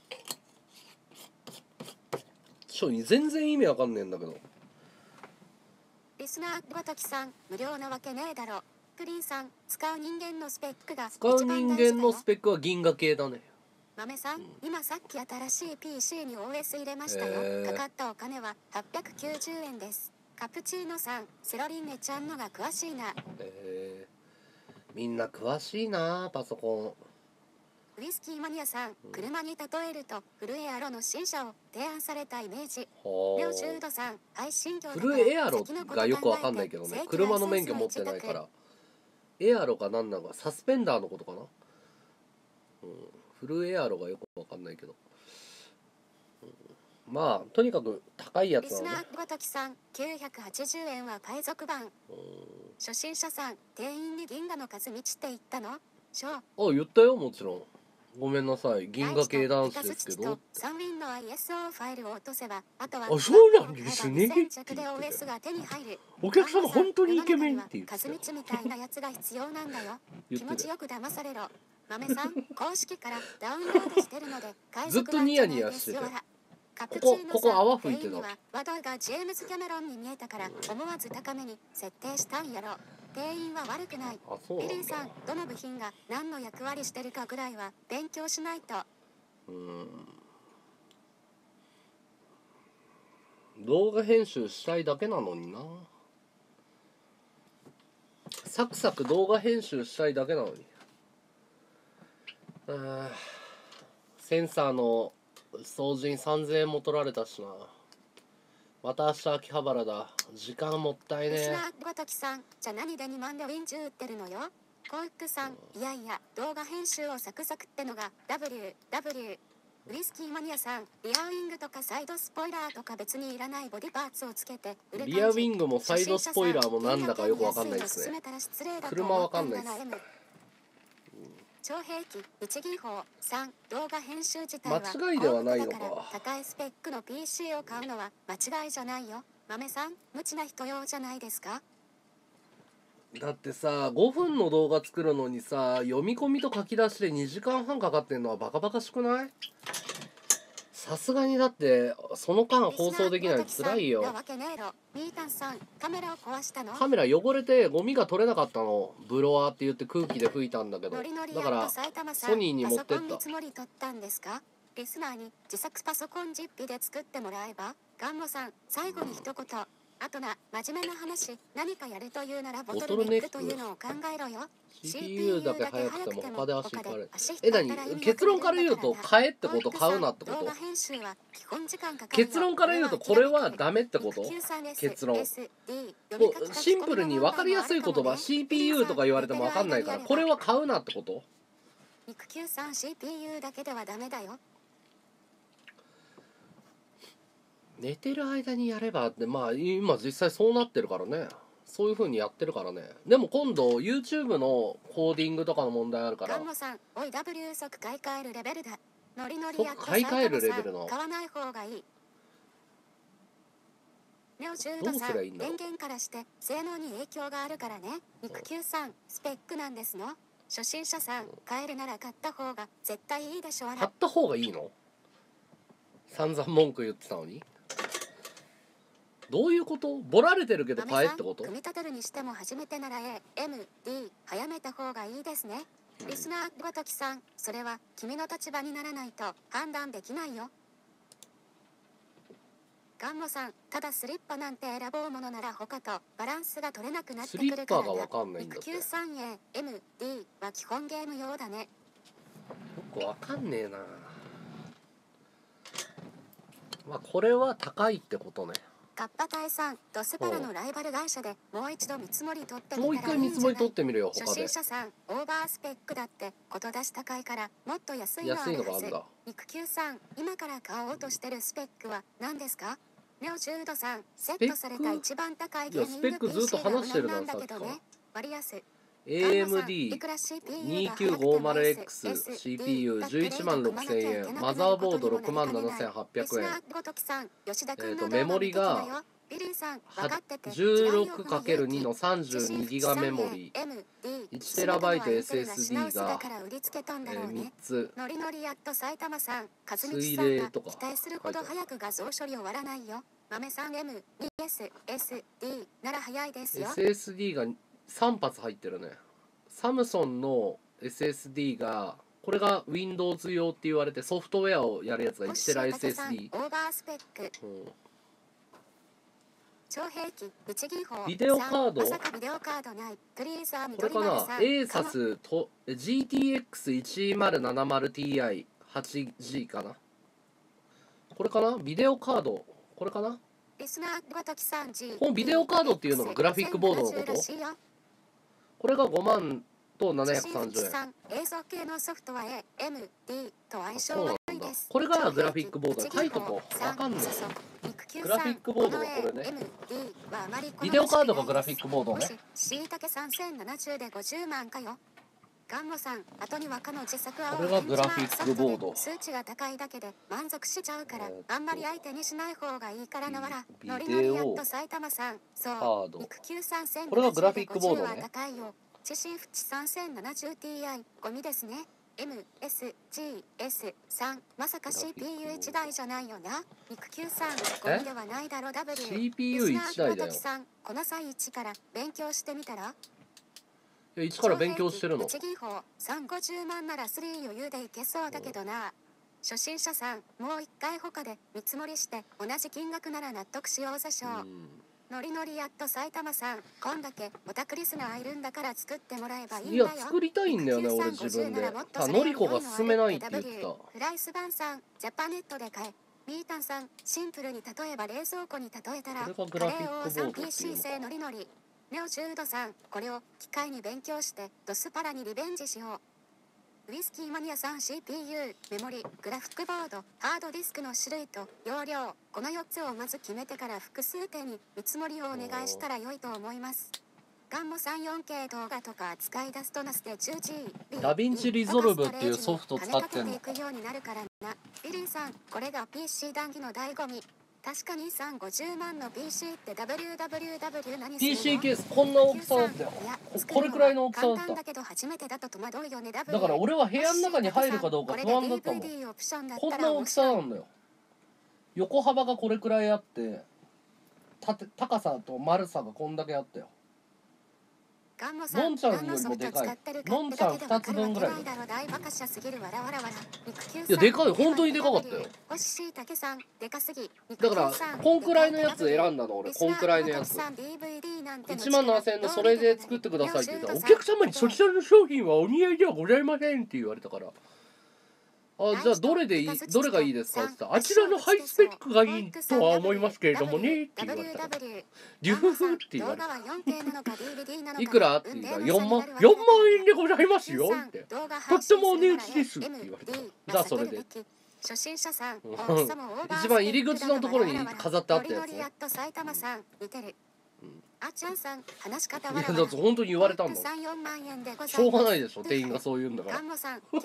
全然意味わかんねえんだけど。 リスナーごときさん、無料なわけねえだろ。クリンさん、使う人間のスペックが使う人間のスペックは銀河系だね。 豆さん、今さっき新しい PC に OS 入れましたよ。かかったお金は890円です。カプチーノさん、セロリンネちゃんのが詳しいな。 みんな詳しいなパソコン。 ウイスキーマニアさん、車に例えるとフルエアロの新車を提案されたイメージ。両10度さん、配信業フルエアロがよくわかんないけどね、車の免許持ってないから。エアロか何なのか、サスペンダーのことかな。フルエアロがよくわかんないけど、まあとにかく高いやつなのね。リスナーごときさん、 980円は海賊版。初心者さん、店員に銀河の数満ちって言ったの？ 言ったよ、もちろん。ごめんなさい、銀河系男子ですけど。 サンウィンの ISO ファイルを落とせば、あとはそうなんですね。お客様本当にイケメンって言ってた。 数道みたいなやつが必要なんだよ。気持ちよく騙されろ。豆さん、公式からダウンロードしてるので、 ずっとニヤニヤしてて。ここ泡吹いてた。 ワドがジェームズ・キャメロンに見えたから思わず高めに設定したんやろ。店員は悪くない。ビリーさん、どの部品が何の役割してるかぐらいは勉強しないと。 動画編集したいだけなのにな。サクサク動画編集したいだけなのに。センサーの掃除に3000円も取られたしな。また明日秋葉原だ。時間もったいね。リスナーごときさん、じゃあ何で2万でウィンジュ売ってるのよ。コウックさん、いやいや、動画編集をサクサクってのが WW。ウイスキーマニアさん、リアウィングとかサイドスポイラーとか別にいらないボディパーツをつけて売る感じ。 リアウィングもサイドスポイラーもなんだかよくわかんないですね。車わかんないです。 超兵器日銀法3動画編集自体は間違いではないのか大元だから高いスペックの PC を買うのは間違いじゃないよ。豆さん無知な人用じゃないですか。 だってさ5分の動画作るのにさ読み込みと書き出しで2時間半かかってんのはバカバカしくない？さすがにだってその間放送できないのつらいよ。 なわけねえろ。ミータンさんカメラを壊したの？ カメラ汚れてゴミが取れなかったの。ブロワーって言って空気で拭いたんだけど、 ノリノリだからソニーに持ってった。 パソコン見積もり取ったんですか？リスナーに自作パソコン実費で作ってもらえば。ガンモさん最後に一言。あとな真面目な話、何かやるというならボトルネックというのを考えろよ。 CPU だけ早くても他で足引っ張る。何結論から言うと買えってこと？買うなってこと？結論から言うとこれはダメってこと？結論もうシンプルに分かりやすい言葉 CPU とか言われても分かんないからこれは買うなってこと？ 肉球さん CPU だけではダメだよ。 寝てる間にやればってまあ今実際そうなってるからね。そういう風にやってるからね。でも今度 YouTube のコーディングとかの問題あるからガンモさんおい W 即買い替えるレベルだ。ノリノリやっと買い替えるレベルの買わない方がいい。ネオ10度さん電源からして性能に影響があるからね。肉球さんスペックなんですの。初心者さん買えるなら買った方が絶対いいでしょ。 買った方がいいの？散々文句言ってたのにどういうこと？ボラれてるけど買えってこと？ 組み立てるにしても初めてなら AMD 早めた方がいいですね。リスナーごときさんそれは君の立場にならないと判断できないよ。ガンモさんただスリッパなんて選ぼうものなら他とバランスが取れなくなってくるからな。 スリッパが分かんないんだって。 肉球さん AMD は基本ゲーム用だね。 よく分かんねえな。まあこれは高いってことね。 カッパ隊さんドスパラのライバル会社でもう一度見積もり取ってみたらいいんじゃない？ もう一回見積もり取ってみるよ他で。 初心者さんオーバースペックだってこと出し高いからもっと安いのあるはず。肉球さん今から買おうとしてるスペックは何ですか？ネオ10度さんセットされた一番高いゲーミング PC が無難なんだけどね。割安。 AMD2950X CPU116,000 円マザーボード67,800円メモリが 16×2 の 32GB メモリ 1TB SSD が3つ水冷とか期待するほど早く画像処理終わらないよ。豆さん M2SSD なら早いですよ。 SSD が3発入ってるね。サムソンの SSD がこれが Windows 用って言われてソフトウェアをやるやつが 1TB SSD、 オーバースペック、超兵器日銀法ビデオカード、 まさかビデオカードない。プリーザーこれかな ASUS と GTX1070Ti8G かな。これかなビデオカードこれかな。 リスナーごときさん G このビデオカードっていうのがグラフィックボードのこと。これが5万と730円。 映像系のソフトは AMD と相性悪いです。 これがグラフィックボード。書いとこう。わかんない。グラフィックボードがこれね。ビデオカードがグラフィックボードね。 しいたけ3070で50万かよ。ガンモさん、後にはかの自作これがグラフィックボード。 数値が高いだけで満足しちゃうから、あんまり相手にしない方がいいからなわら。ノリノリやっと埼玉さん、そう。肉球3070 これがグラフィックボードね。 知心淵 3070Ti ゴミですね。MSGS3 まさか CPU1 台じゃないよな。肉球さんゴミではないだろ。 W CPU1 台だよ。 この際1から勉強してみたら。 いや1から勉強してるの。 日銀法350万なら3余裕でいけそうだけどな。初心者さんもう一回他で見積もりして同じ金額なら納得しようぜしょう。ノリノリやっと埼玉さんこんだけオタクリスナーいるんだから作ってもらえばいいんだよ。 いや作りたいんだよね俺自分で。のりこが進めないって言ってた。 フライスバンさんジャパネットで買え。ミータンさんシンプルに例えば冷蔵庫に例えたらこれがグラフィックボードっていうのか。 PC 製ノリノリ。ネオ10度さんこれを機械に勉強してドスパラにリベンジしよう。ウイスキーマニアさん CPU メモリグラフィックボードハードディスクの種類と容量この4つをまず決めてから複数点に見積もりをお願いしたら良いと思います。 ガンモ 34K 動画とか使い出すとナスで 10G ダヴィンチリゾルブっていうソフト使ってんの。 金かけていくようになるからな。ビリーさん、これが PC 談義の醍醐味。確かに3、50万の PC って WWW 何するの？ PC ケースこんな大きさだったよ。これくらいの大きさだった。 簡単だけど初めてだと戸惑うよね。 だから俺は部屋の中に入るかどうか不安だったもん。こんな大きさなんだよ。横幅がこれくらいあって、高さと丸さがこんだけあったよ。のんちゃんよりもでかい。のんちゃん2つ分ぐらいだよ。いや、でかい。本当にでかかったよ。だからこんくらいのやつ選んだの俺。こんくらいのやつ1万7000円でそれで作ってくださいって言ったら、お客様にそちらの商品はお似合いではございませんって言われたから、あ、じゃあどれがいいですかって言ったら、あちらのハイスペックがいいとは思いますけれどもねって言われたから、デュフフって言われた。いくらって言ったら4万円でございますよって、とってもお値打ちですって言われた。じゃあそれで一番入り口のところに飾ってあったやつ。 あちゃんさん、話し方いやだって本当に言われたんだもん。しょうがないでしょ、店員がそう言うんだから。こ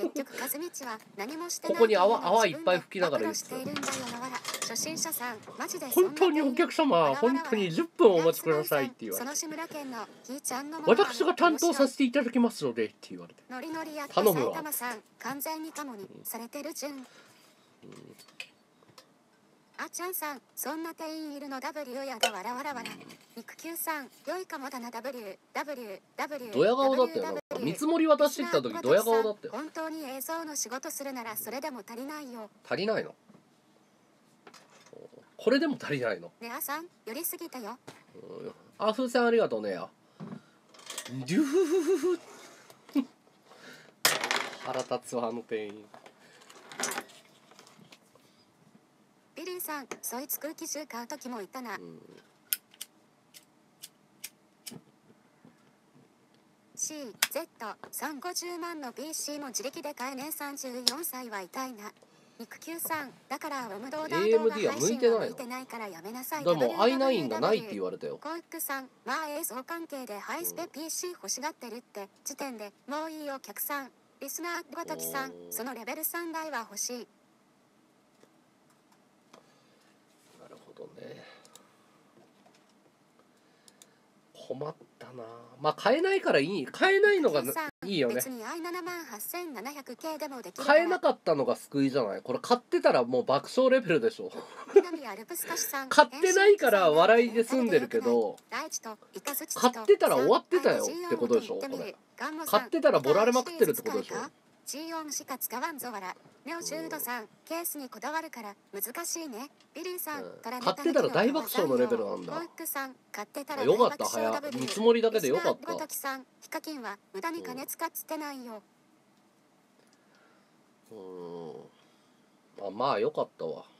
こに泡いっぱい吹きながら言ってた。本当にお客様、本当に10分お待ちくださいって言われて、私が担当させていただきますのでって言われて、頼むわ。 あちゃんさん、そんな店員いるの W やだわらわらわら。肉球さん、良いかもだな W。 ドヤ顔だったよ。見積もり渡してきた時ドヤ顔だったよ。 本当に映像の仕事するならそれでも足りないよ。 足りないの？これでも足りないの？ ねあさん、寄りすぎたよ。 あ、風船ありがとうねや。デュフフフフ。腹立つわあの店員。 ビリーさん、そいつ空気銃買う時もいたな。CZ350 万の PC も自力で買えねえ。34歳は痛いな。肉球さん、だからオムドーダー動画配信は向いてないからやめなさい。 でも i9 がないって言われたよ。 コイックさん、まあ映像関係でハイスペ PC 欲しがってるって時点でもういいお客さん。リスナーごときさん、そのレベル3台は欲しい。 なるほどね。困ったな。まあ買えないからいい。買えないのがいいよね。 別に i78700K でもできる。 買えなかったのが救いじゃない。これ買ってたらもう爆笑レベルでしょ。買ってないから笑いで済んでるけど、買ってたら終わってたよってことでしょ。これ買ってたらボラれまくってるってことでしょ。 G 音しか使わんぞわら。ネオシュードさん、ケースにこだわるから難しいね。ビリーさん、 買ってたら大爆笑のレベルなんだ。よかった、早見積もりだけでよかった。 ヒカキンは無駄に金使っつってないよ。 まあよかったわ。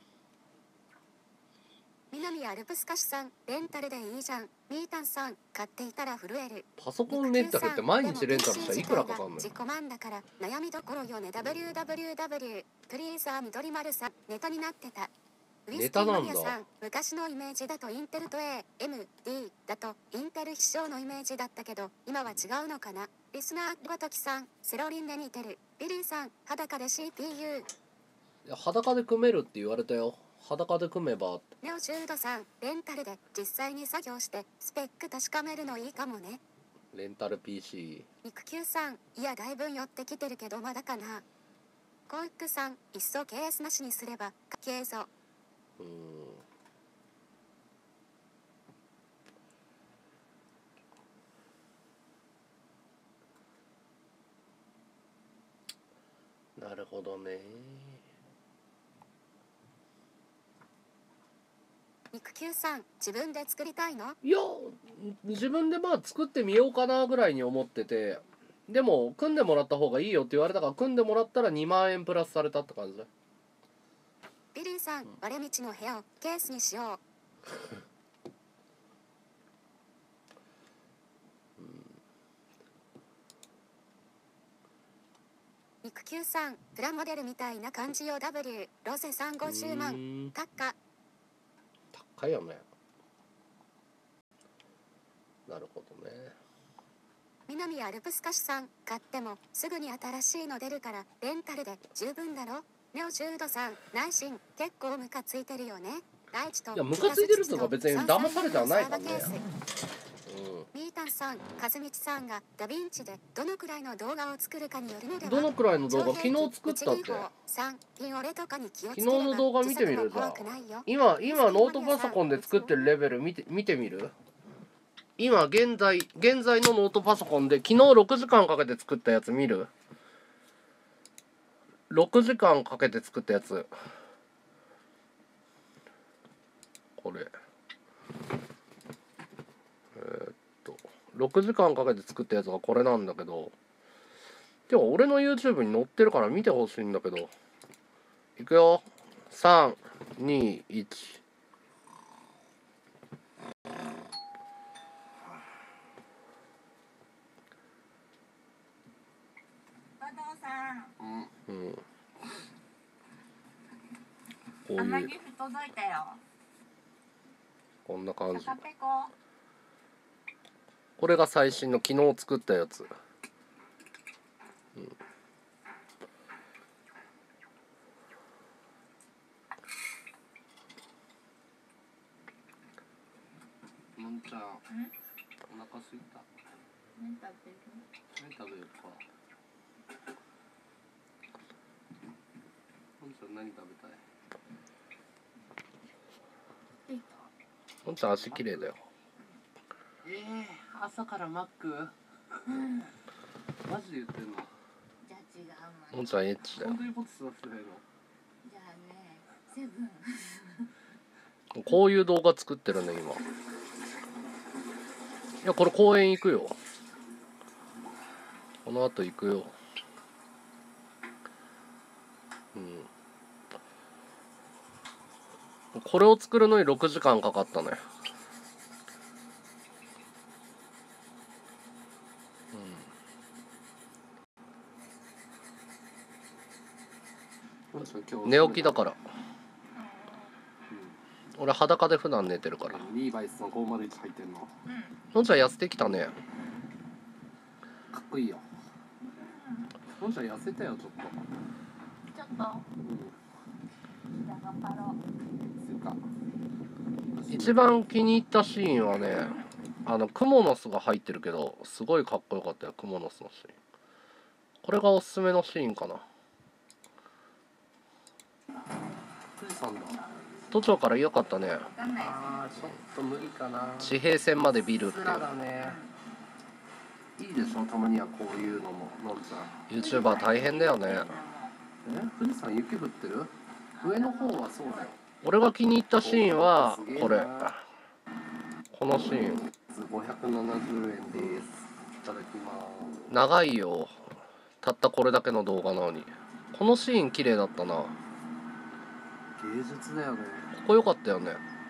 南アルプス歌手さん、レンタルでいいじゃん。ミータンさん、買っていたら震える。 パソコンレンタルって毎日レンタルしたらいくらかかんの？ 自己満だから悩みどころよね。WWW プリーザー緑丸さん、ネタになってた。 ネタなんだ。 昔のイメージだとインテルと AMD だとインテル必勝のイメージだったけど今は違うのかな。リスナーごときさん、セロリンで似てる。ビリーさん、裸で CPU。 いや裸で組めるって言われたよ。裸で組めば。 ネオシュードさん、レンタルで実際に作業してスペック確かめるのいいかもね。 レンタル PC。 肉球さん、いやだいぶ寄ってきてるけどまだかな。コイックさん、いっそケースなしにすれば家計ぞ。 なるほどね。 肉球さん、自分で作りたいの？ いや、自分でまあ作ってみようかなぐらいに思ってて、でも組んでもらった方がいいよって言われたから組んでもらったら2万円プラスされたって感じだ。 ビリーさん、割れ道の部屋をケースにしよう。肉球さん、プラモデルみたいな感じよ。 W ロゼ350万高いよね。なるほどね。 南アルプス歌手さん、買ってもすぐに新しいの出るからレンタルで十分だろ。ネオジュードさん、内心結構ムカついてるよね。大地といやムカついてるとか別に騙されてはないからね。 ミータンさん、カズミチさんがダヴィンチでどのくらいの動画を作るかによるのでは。 どのくらいの動画昨日作ったって。昨日の動画見てみるじゃん。今ノートパソコンで作ってるレベル見てみる。今現在のノートパソコンで昨日6時間かけて作ったやつ見る。6時間かけて作ったやつ、これ6時間かけて作ったやつがこれなんだけど、でも俺の YouTube に載ってるから見てほしいんだけど、いくよ、3、2、1。うん、こういうこんな感じ。これが最新の昨日作ったやつ。のんちゃん、お腹すいた。何食べるか。のんちゃん何食べたい？のんちゃん足綺麗だよ。朝からマック？マジで言ってんの？ じゃあ違うわ。 のんちゃんエッチだよ。 じゃあね、セブン。 こういう動画作ってるね今。いやこれ公園行くよ。この後行くよ。これを作るのに6時間かかったね。寝起きだから。俺裸で普段寝てるから。 リーバイスの501入ってんの？ のんちゃん痩せてきたね。 かっこいいよ。のんちゃん痩せたよちょっと。 じゃあ頑張ろう。 一番気に入ったシーンはね、クモの巣が入ってるけどすごいかっこよかったよ、クモの巣のシーン。これがおすすめのシーンかな。 富士山だ。 都庁から良かったね。 あーちょっと無理かな。 地平線までビルっていう。 だね。いいでしょ、たまにはこういうのも。のんちゃん YouTuber 大変だよね。 富士山雪降ってる？上の方はそうだよ。 俺が気に入ったシーンはこれ、このシーン。 570円です。いただきます。 長いよ、たったこれだけの動画なのに。このシーン綺麗だったな。 芸術だよね。 ここ良かったよね。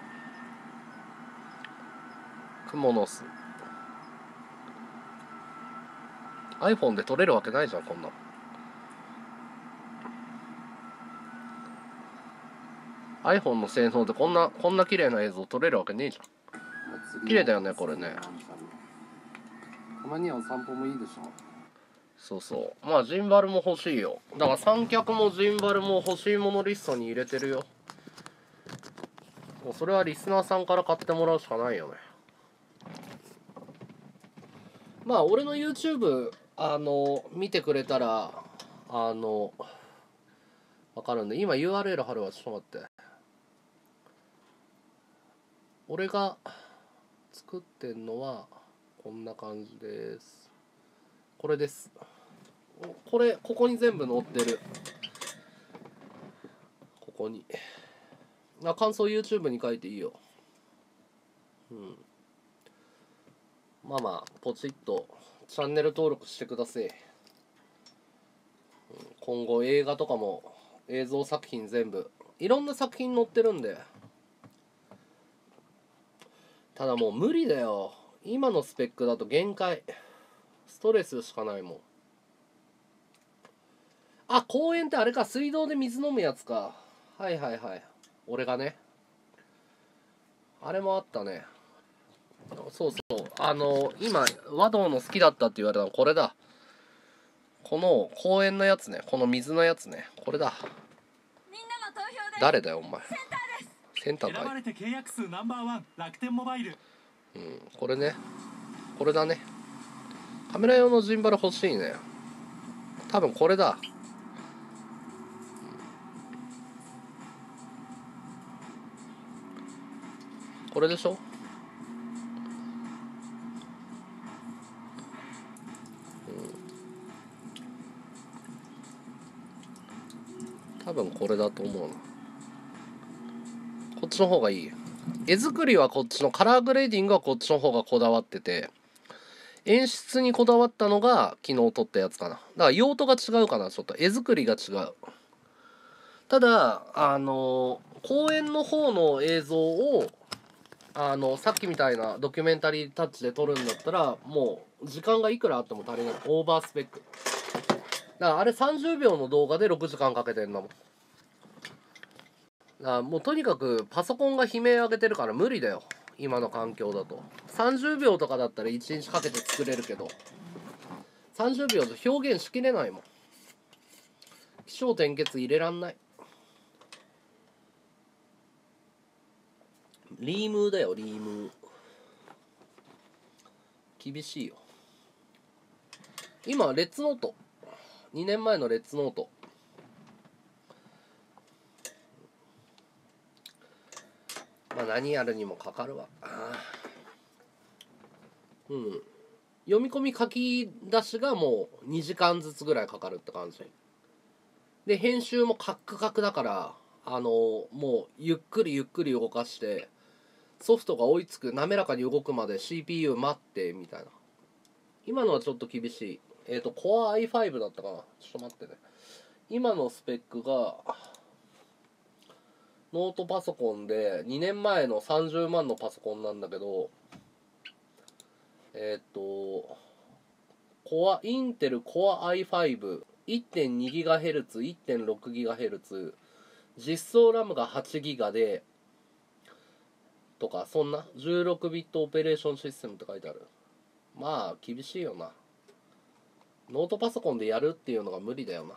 クモの巣 iPhone で撮れるわけないじゃんこんな。iPhone の性能でこんな綺麗な映像撮れるわけねえじゃん。綺麗だよねこれね。 たまにはお散歩もいいでしょ。 そうそう、まあジンバルも欲しいよ。だから三脚もジンバルも欲しいものリストに入れてるよ。もうそれはリスナーさんから買ってもらうしかないよね。まあ俺の YouTube 見てくれたらわかるんで、今 URL 貼るわ。ちょっと待って。俺が作ってんのはこんな感じです。これです。ここに全部載ってる。ここに感想 YouTube に書いていいよ。まあポチッとチャンネル登録してください。今後映画とかも映像作品全部いろんな作品載ってるんで。ただもう無理だよ、今のスペックだと限界。ストレスしかないもん。あ、公園ってあれか、水道で水飲むやつか。はいはいはい、俺がね、あれもあったね。 そうそう、今和道の好きだったって言われたのこれだ。この公園のやつね、この水のやつね、これだ。 みんなの投票で誰だよお前。 センターです。 センター選ばかい。 れて契約数ナンバーワン楽天モバイル。 これね、これだね。カメラ用のジンバル欲しいね。多分これだ。これでしょ。多分これだと思うな。こっちの方がいい。絵作りはこっちの、カラーグレーディングはこっちの方がこだわってて、演出にこだわったのが昨日撮ったやつかな。だから用途が違うかな、ちょっと絵作りが違う。ただ公演の方の映像をさっきみたいなドキュメンタリータッチで撮るんだったらもう時間がいくらあっても足りない。オーバースペックだから。あれ30秒の動画で6時間かけてんだもん。だからもうとにかくパソコンが悲鳴上げてるから無理だよ今の環境だと。30秒とかだったら1日かけて作れるけど、30秒で表現しきれないもん。起承転結入れらんない。リームーだよリームー。厳しいよ。今レッツノート、2年前のレッツノート、まあ何やるにもかかるわ。読み込み書き出しがもう2時間ずつぐらいかかるって感じで、編集もカックカクだからもうゆっくりゆっくり動かしてソフトが追いつく、滑らかに動くまで CPU 待ってみたいな。今のはちょっと厳しい。Core i5 だったかな。ちょっと待ってね。今のスペックがノートパソコンで2年前の30万のパソコンなんだけど、インテル Core i5 1.2GHz 1.6GHz 実装ラムが 8GB でとか、そんな16ビットオペレーションシステムって書いてある。まあ厳しいよな。ノートパソコンでやるっていうのが無理だよな。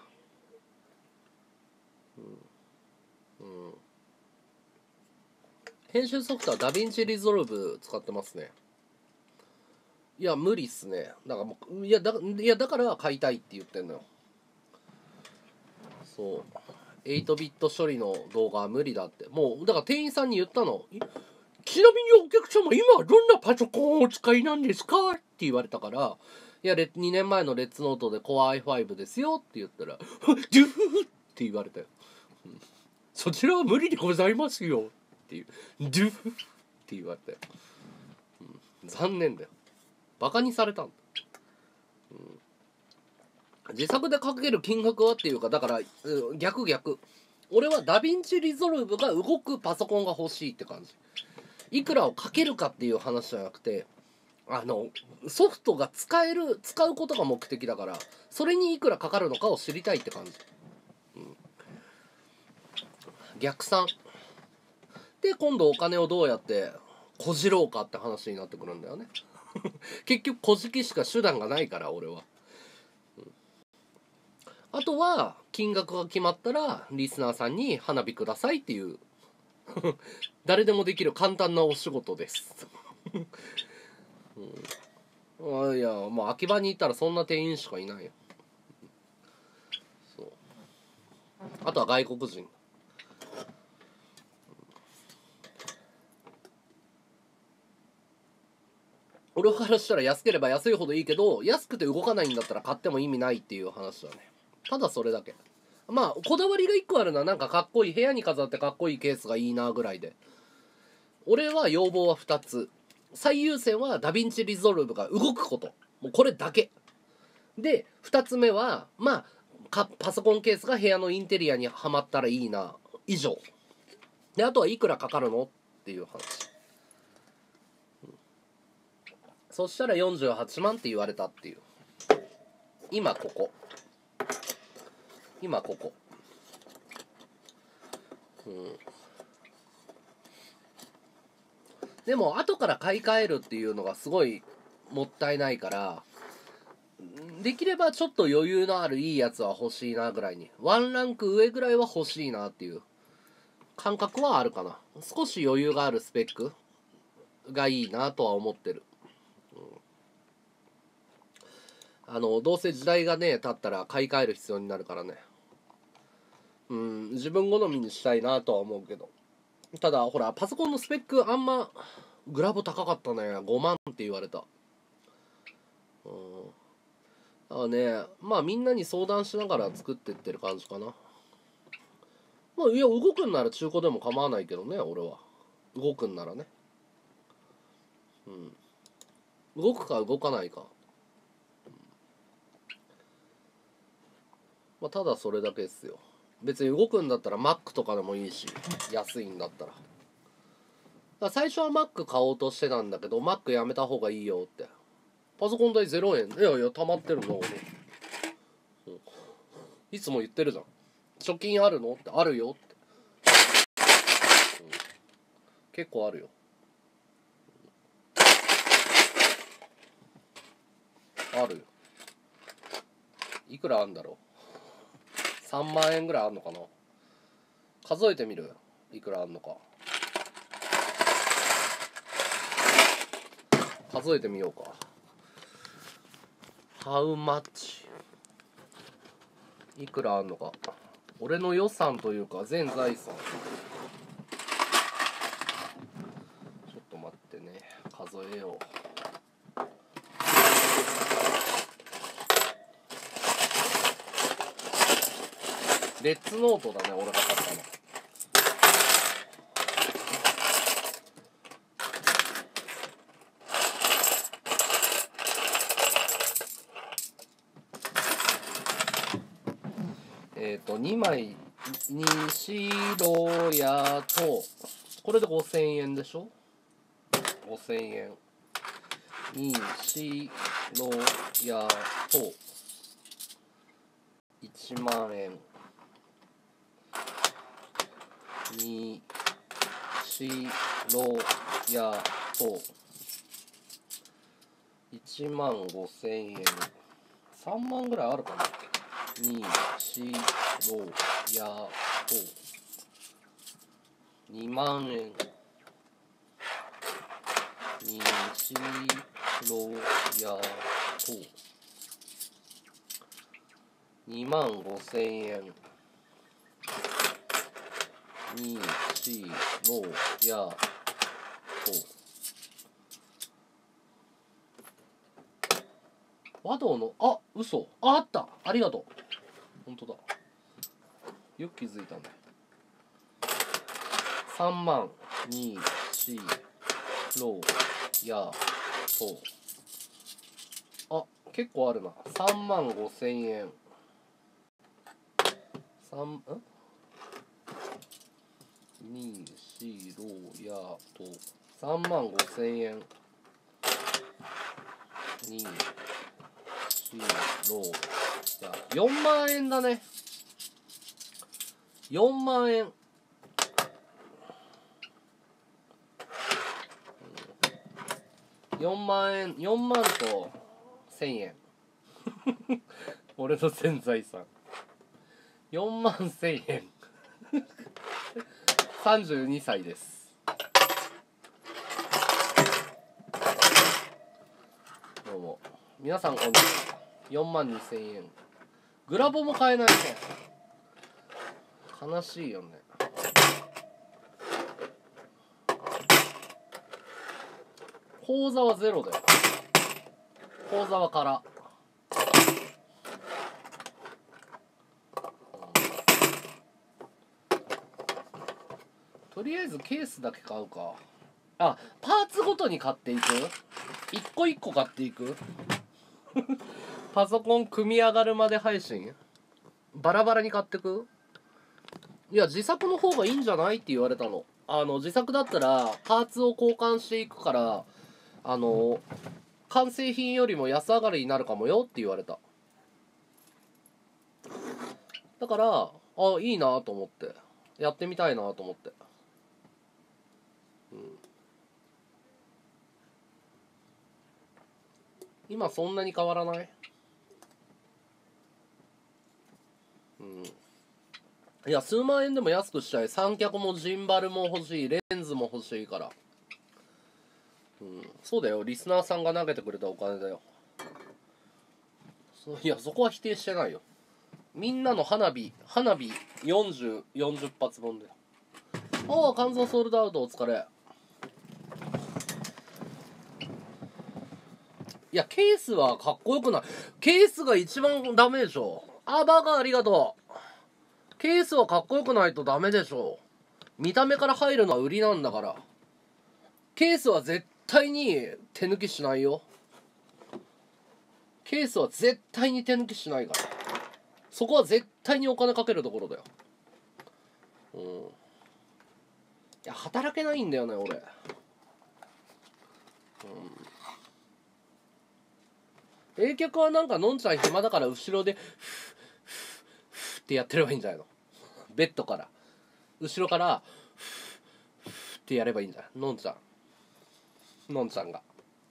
編集ソフトはダヴィンチリゾルブ使ってますね。いや無理っすね。だからもういやだから買いたいって言ってんのよ。そう8ビット処理の動画は無理だって。もうだから店員さんに言ったの。ちなみにお客様今はどんなパソコンをお使いなんですかって言われたから、いや2年前のレッツノートで Core i5 ですよって言ったらドゥーって言われたよ。そちらは無理でございますよっていうドゥーって言われたよ。残念だよ。バカにされたんだ。自作でかける金額はっていうか、だから逆俺はダヴィンチリゾルブが動くパソコンが欲しいって感じ。いくらをかけるかっていう話じゃなくて、ソフトが使うことが目的だから、それにいくらかかるのかを知りたいって感じ。逆算で今度お金をどうやってこじろうかって話になってくるんだよね。結局こじきしか手段がないから俺は。あとは金額が決まったらリスナーさんに花火くださいっていう誰でもできる簡単なお仕事です。いやもう秋葉に行ったらそんな店員しかいないよ。そう、あとは外国人。俺からしたら安ければ安いほどいいけど、安くて動かないんだったら買っても意味ないっていう話だね。ただそれだけ。まあこだわりが1個あるのはなんかかっこいい、部屋に飾ってかっこいいケースがいいなぐらいで、俺は要望は2つ。最優先はダヴィンチリゾルブが動くこと、もうこれだけで、2つ目はまあパソコンケースが部屋のインテリアにはまったらいいな以上で、あとはいくらかかるのっていう話。そしたら48万って言われたっていう。今ここでも後から買い替えるっていうのがすごいもったいないから、できればちょっと余裕のあるいいやつは欲しいなぐらいに、ワンランク上ぐらいは欲しいなっていう感覚はあるかな。少し余裕があるスペックがいいなとは思ってる。どうせ時代がね経ったら買い替える必要になるからね。自分好みにしたいなとは思うけど、ただほらパソコンのスペックあんま、グラボ高かったね。5万って言われた。だからね、まあみんなに相談しながら作ってってる感じかな。まあいや、動くんなら中古でも構わないけどね、俺は。動くんならね。動くか動かないか。まあただそれだけですよ。別に動くんだったら Mac とかでもいいし、安いんだったら。だから最初は Mac 買おうとしてたんだけど、Mac やめた方がいいよって。パソコン代0円。いやいや、溜まってるの、俺。いつも言ってるじゃん。貯金あるのって。あるよって。結構あるよ。あるよ。いくらあんだろう。3万円ぐらいあんのかな。数えてみる。いくらあんのか。数えてみようか。How much? いくらあんのか。俺の予算というか全財産。ちょっと待ってね。数えよう。レッツノートだね、俺が買ったの。2枚に白やと、これで5000円でしょ。5000円に白やと1万円に白やと1万5000円、3万ぐらいあるかな。に白やと2万円に白やと2万5000円に白やと和道の、嘘、あった、ありがとう。本当だ、よく気づいたね。3万に白やと、結構あるな。3万5000円に白やと3万5000円に白や4万円だね。4万円。4万円、4万と1000円俺の全財産4万1000円32歳です。どうも皆さんこんにちは。4万2000円。グラボも買えないね。悲しいよね。口座はゼロだよ。口座は空。とりあえずケースだけ買うか。パーツごとに買っていく。一個一個買っていくパソコン組み上がるまで配信バラバラに買ってく。いや自作の方がいいんじゃないって言われたの。自作だったらパーツを交換していくから完成品よりも安上がりになるかもよって言われた。だからいいなと思ってやってみたいなと思って。 今そんなに変わらない。いや数万円でも安くしたい。三脚もジンバルも欲しい、レンズも欲しいから。そうだよ、リスナーさんが投げてくれたお金だよ。いやそこは否定してないよ。みんなの花火40発分だよ。ああ肝臓ソールドアウトお疲れ。いやケースはかっこよくない。ケースが一番ダメでしょ。あバカありがとう。ケースはかっこよくないとダメでしょ。見た目から入るのは売りなんだから。ケースは絶対に手抜きしないよ。ケースは絶対に手抜きしないから。そこは絶対にお金かけるところだよ。いや働けないんだよね俺。冷却はなんかのんちゃん暇だから後ろでフッってやってればいいんじゃないの。ベッドから後ろからフッってやればいいんじゃないのんちゃんが。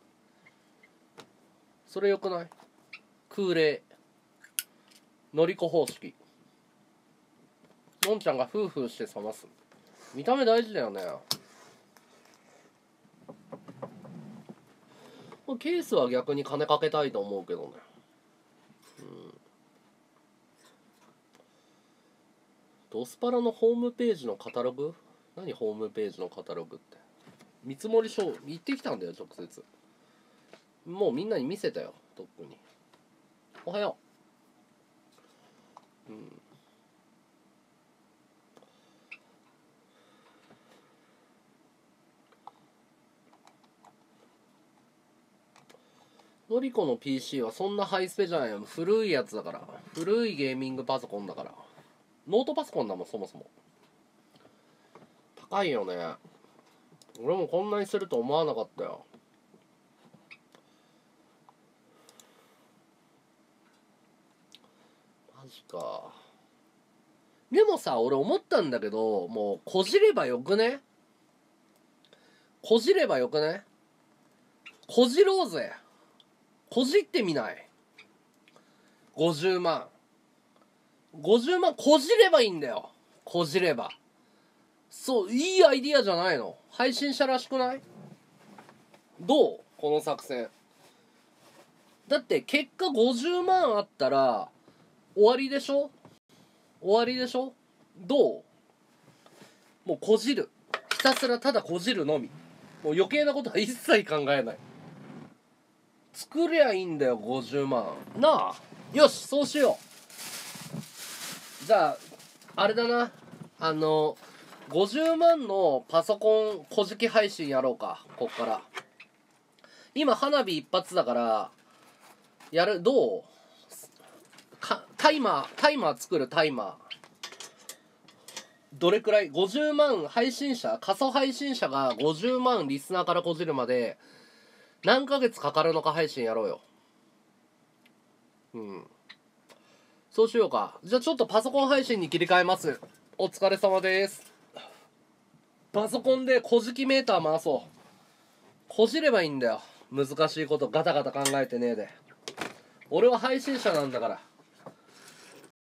それよくない？空冷のりこ方式。のんちゃんがフーフーして冷ます。見た目大事だよね。ケースは逆に金かけたいと思うけどね。ドスパラのホームページのカタログ？何ホームページのカタログって。見積書行ってきたんだよ直接。もうみんなに見せたよとっくに。おはよう。のりこの PC はそんなハイスペじゃないよ。古いやつだから。古いゲーミングパソコンだから。ノートパソコンだもんそもそも。高いよね。俺もこんなにすると思わなかったよ。マジか。でもさ俺思ったんだけど、もうこじればよくね。こじればよくね。こじろうぜ。こじってみない。50万こじればいいんだよ。こじれば。そういいアイディアじゃないの。配信者らしくない？どうこの作戦。だって結果50万あったら終わりでしょ。どう？もうこじる。ひたすらただこじるのみ。もう余計なことは一切考えない。作りゃいいんだよ50万なあ。よしそうしよう。じゃああれだな、50万のパソコン小じき配信やろうか。こっから今花火一発だからやる。どう？タイマー作る。タイマーどれくらい？50万配信者、仮想配信者が50万リスナーからこじるまで何ヶ月かかるのか配信やろうよ。そうしようか。じゃあちょっとパソコン配信に切り替えます。お疲れ様です。パソコンでこじきメーター回そう。こじればいいんだよ。難しいことガタガタ考えてねえで。俺は配信者なんだから。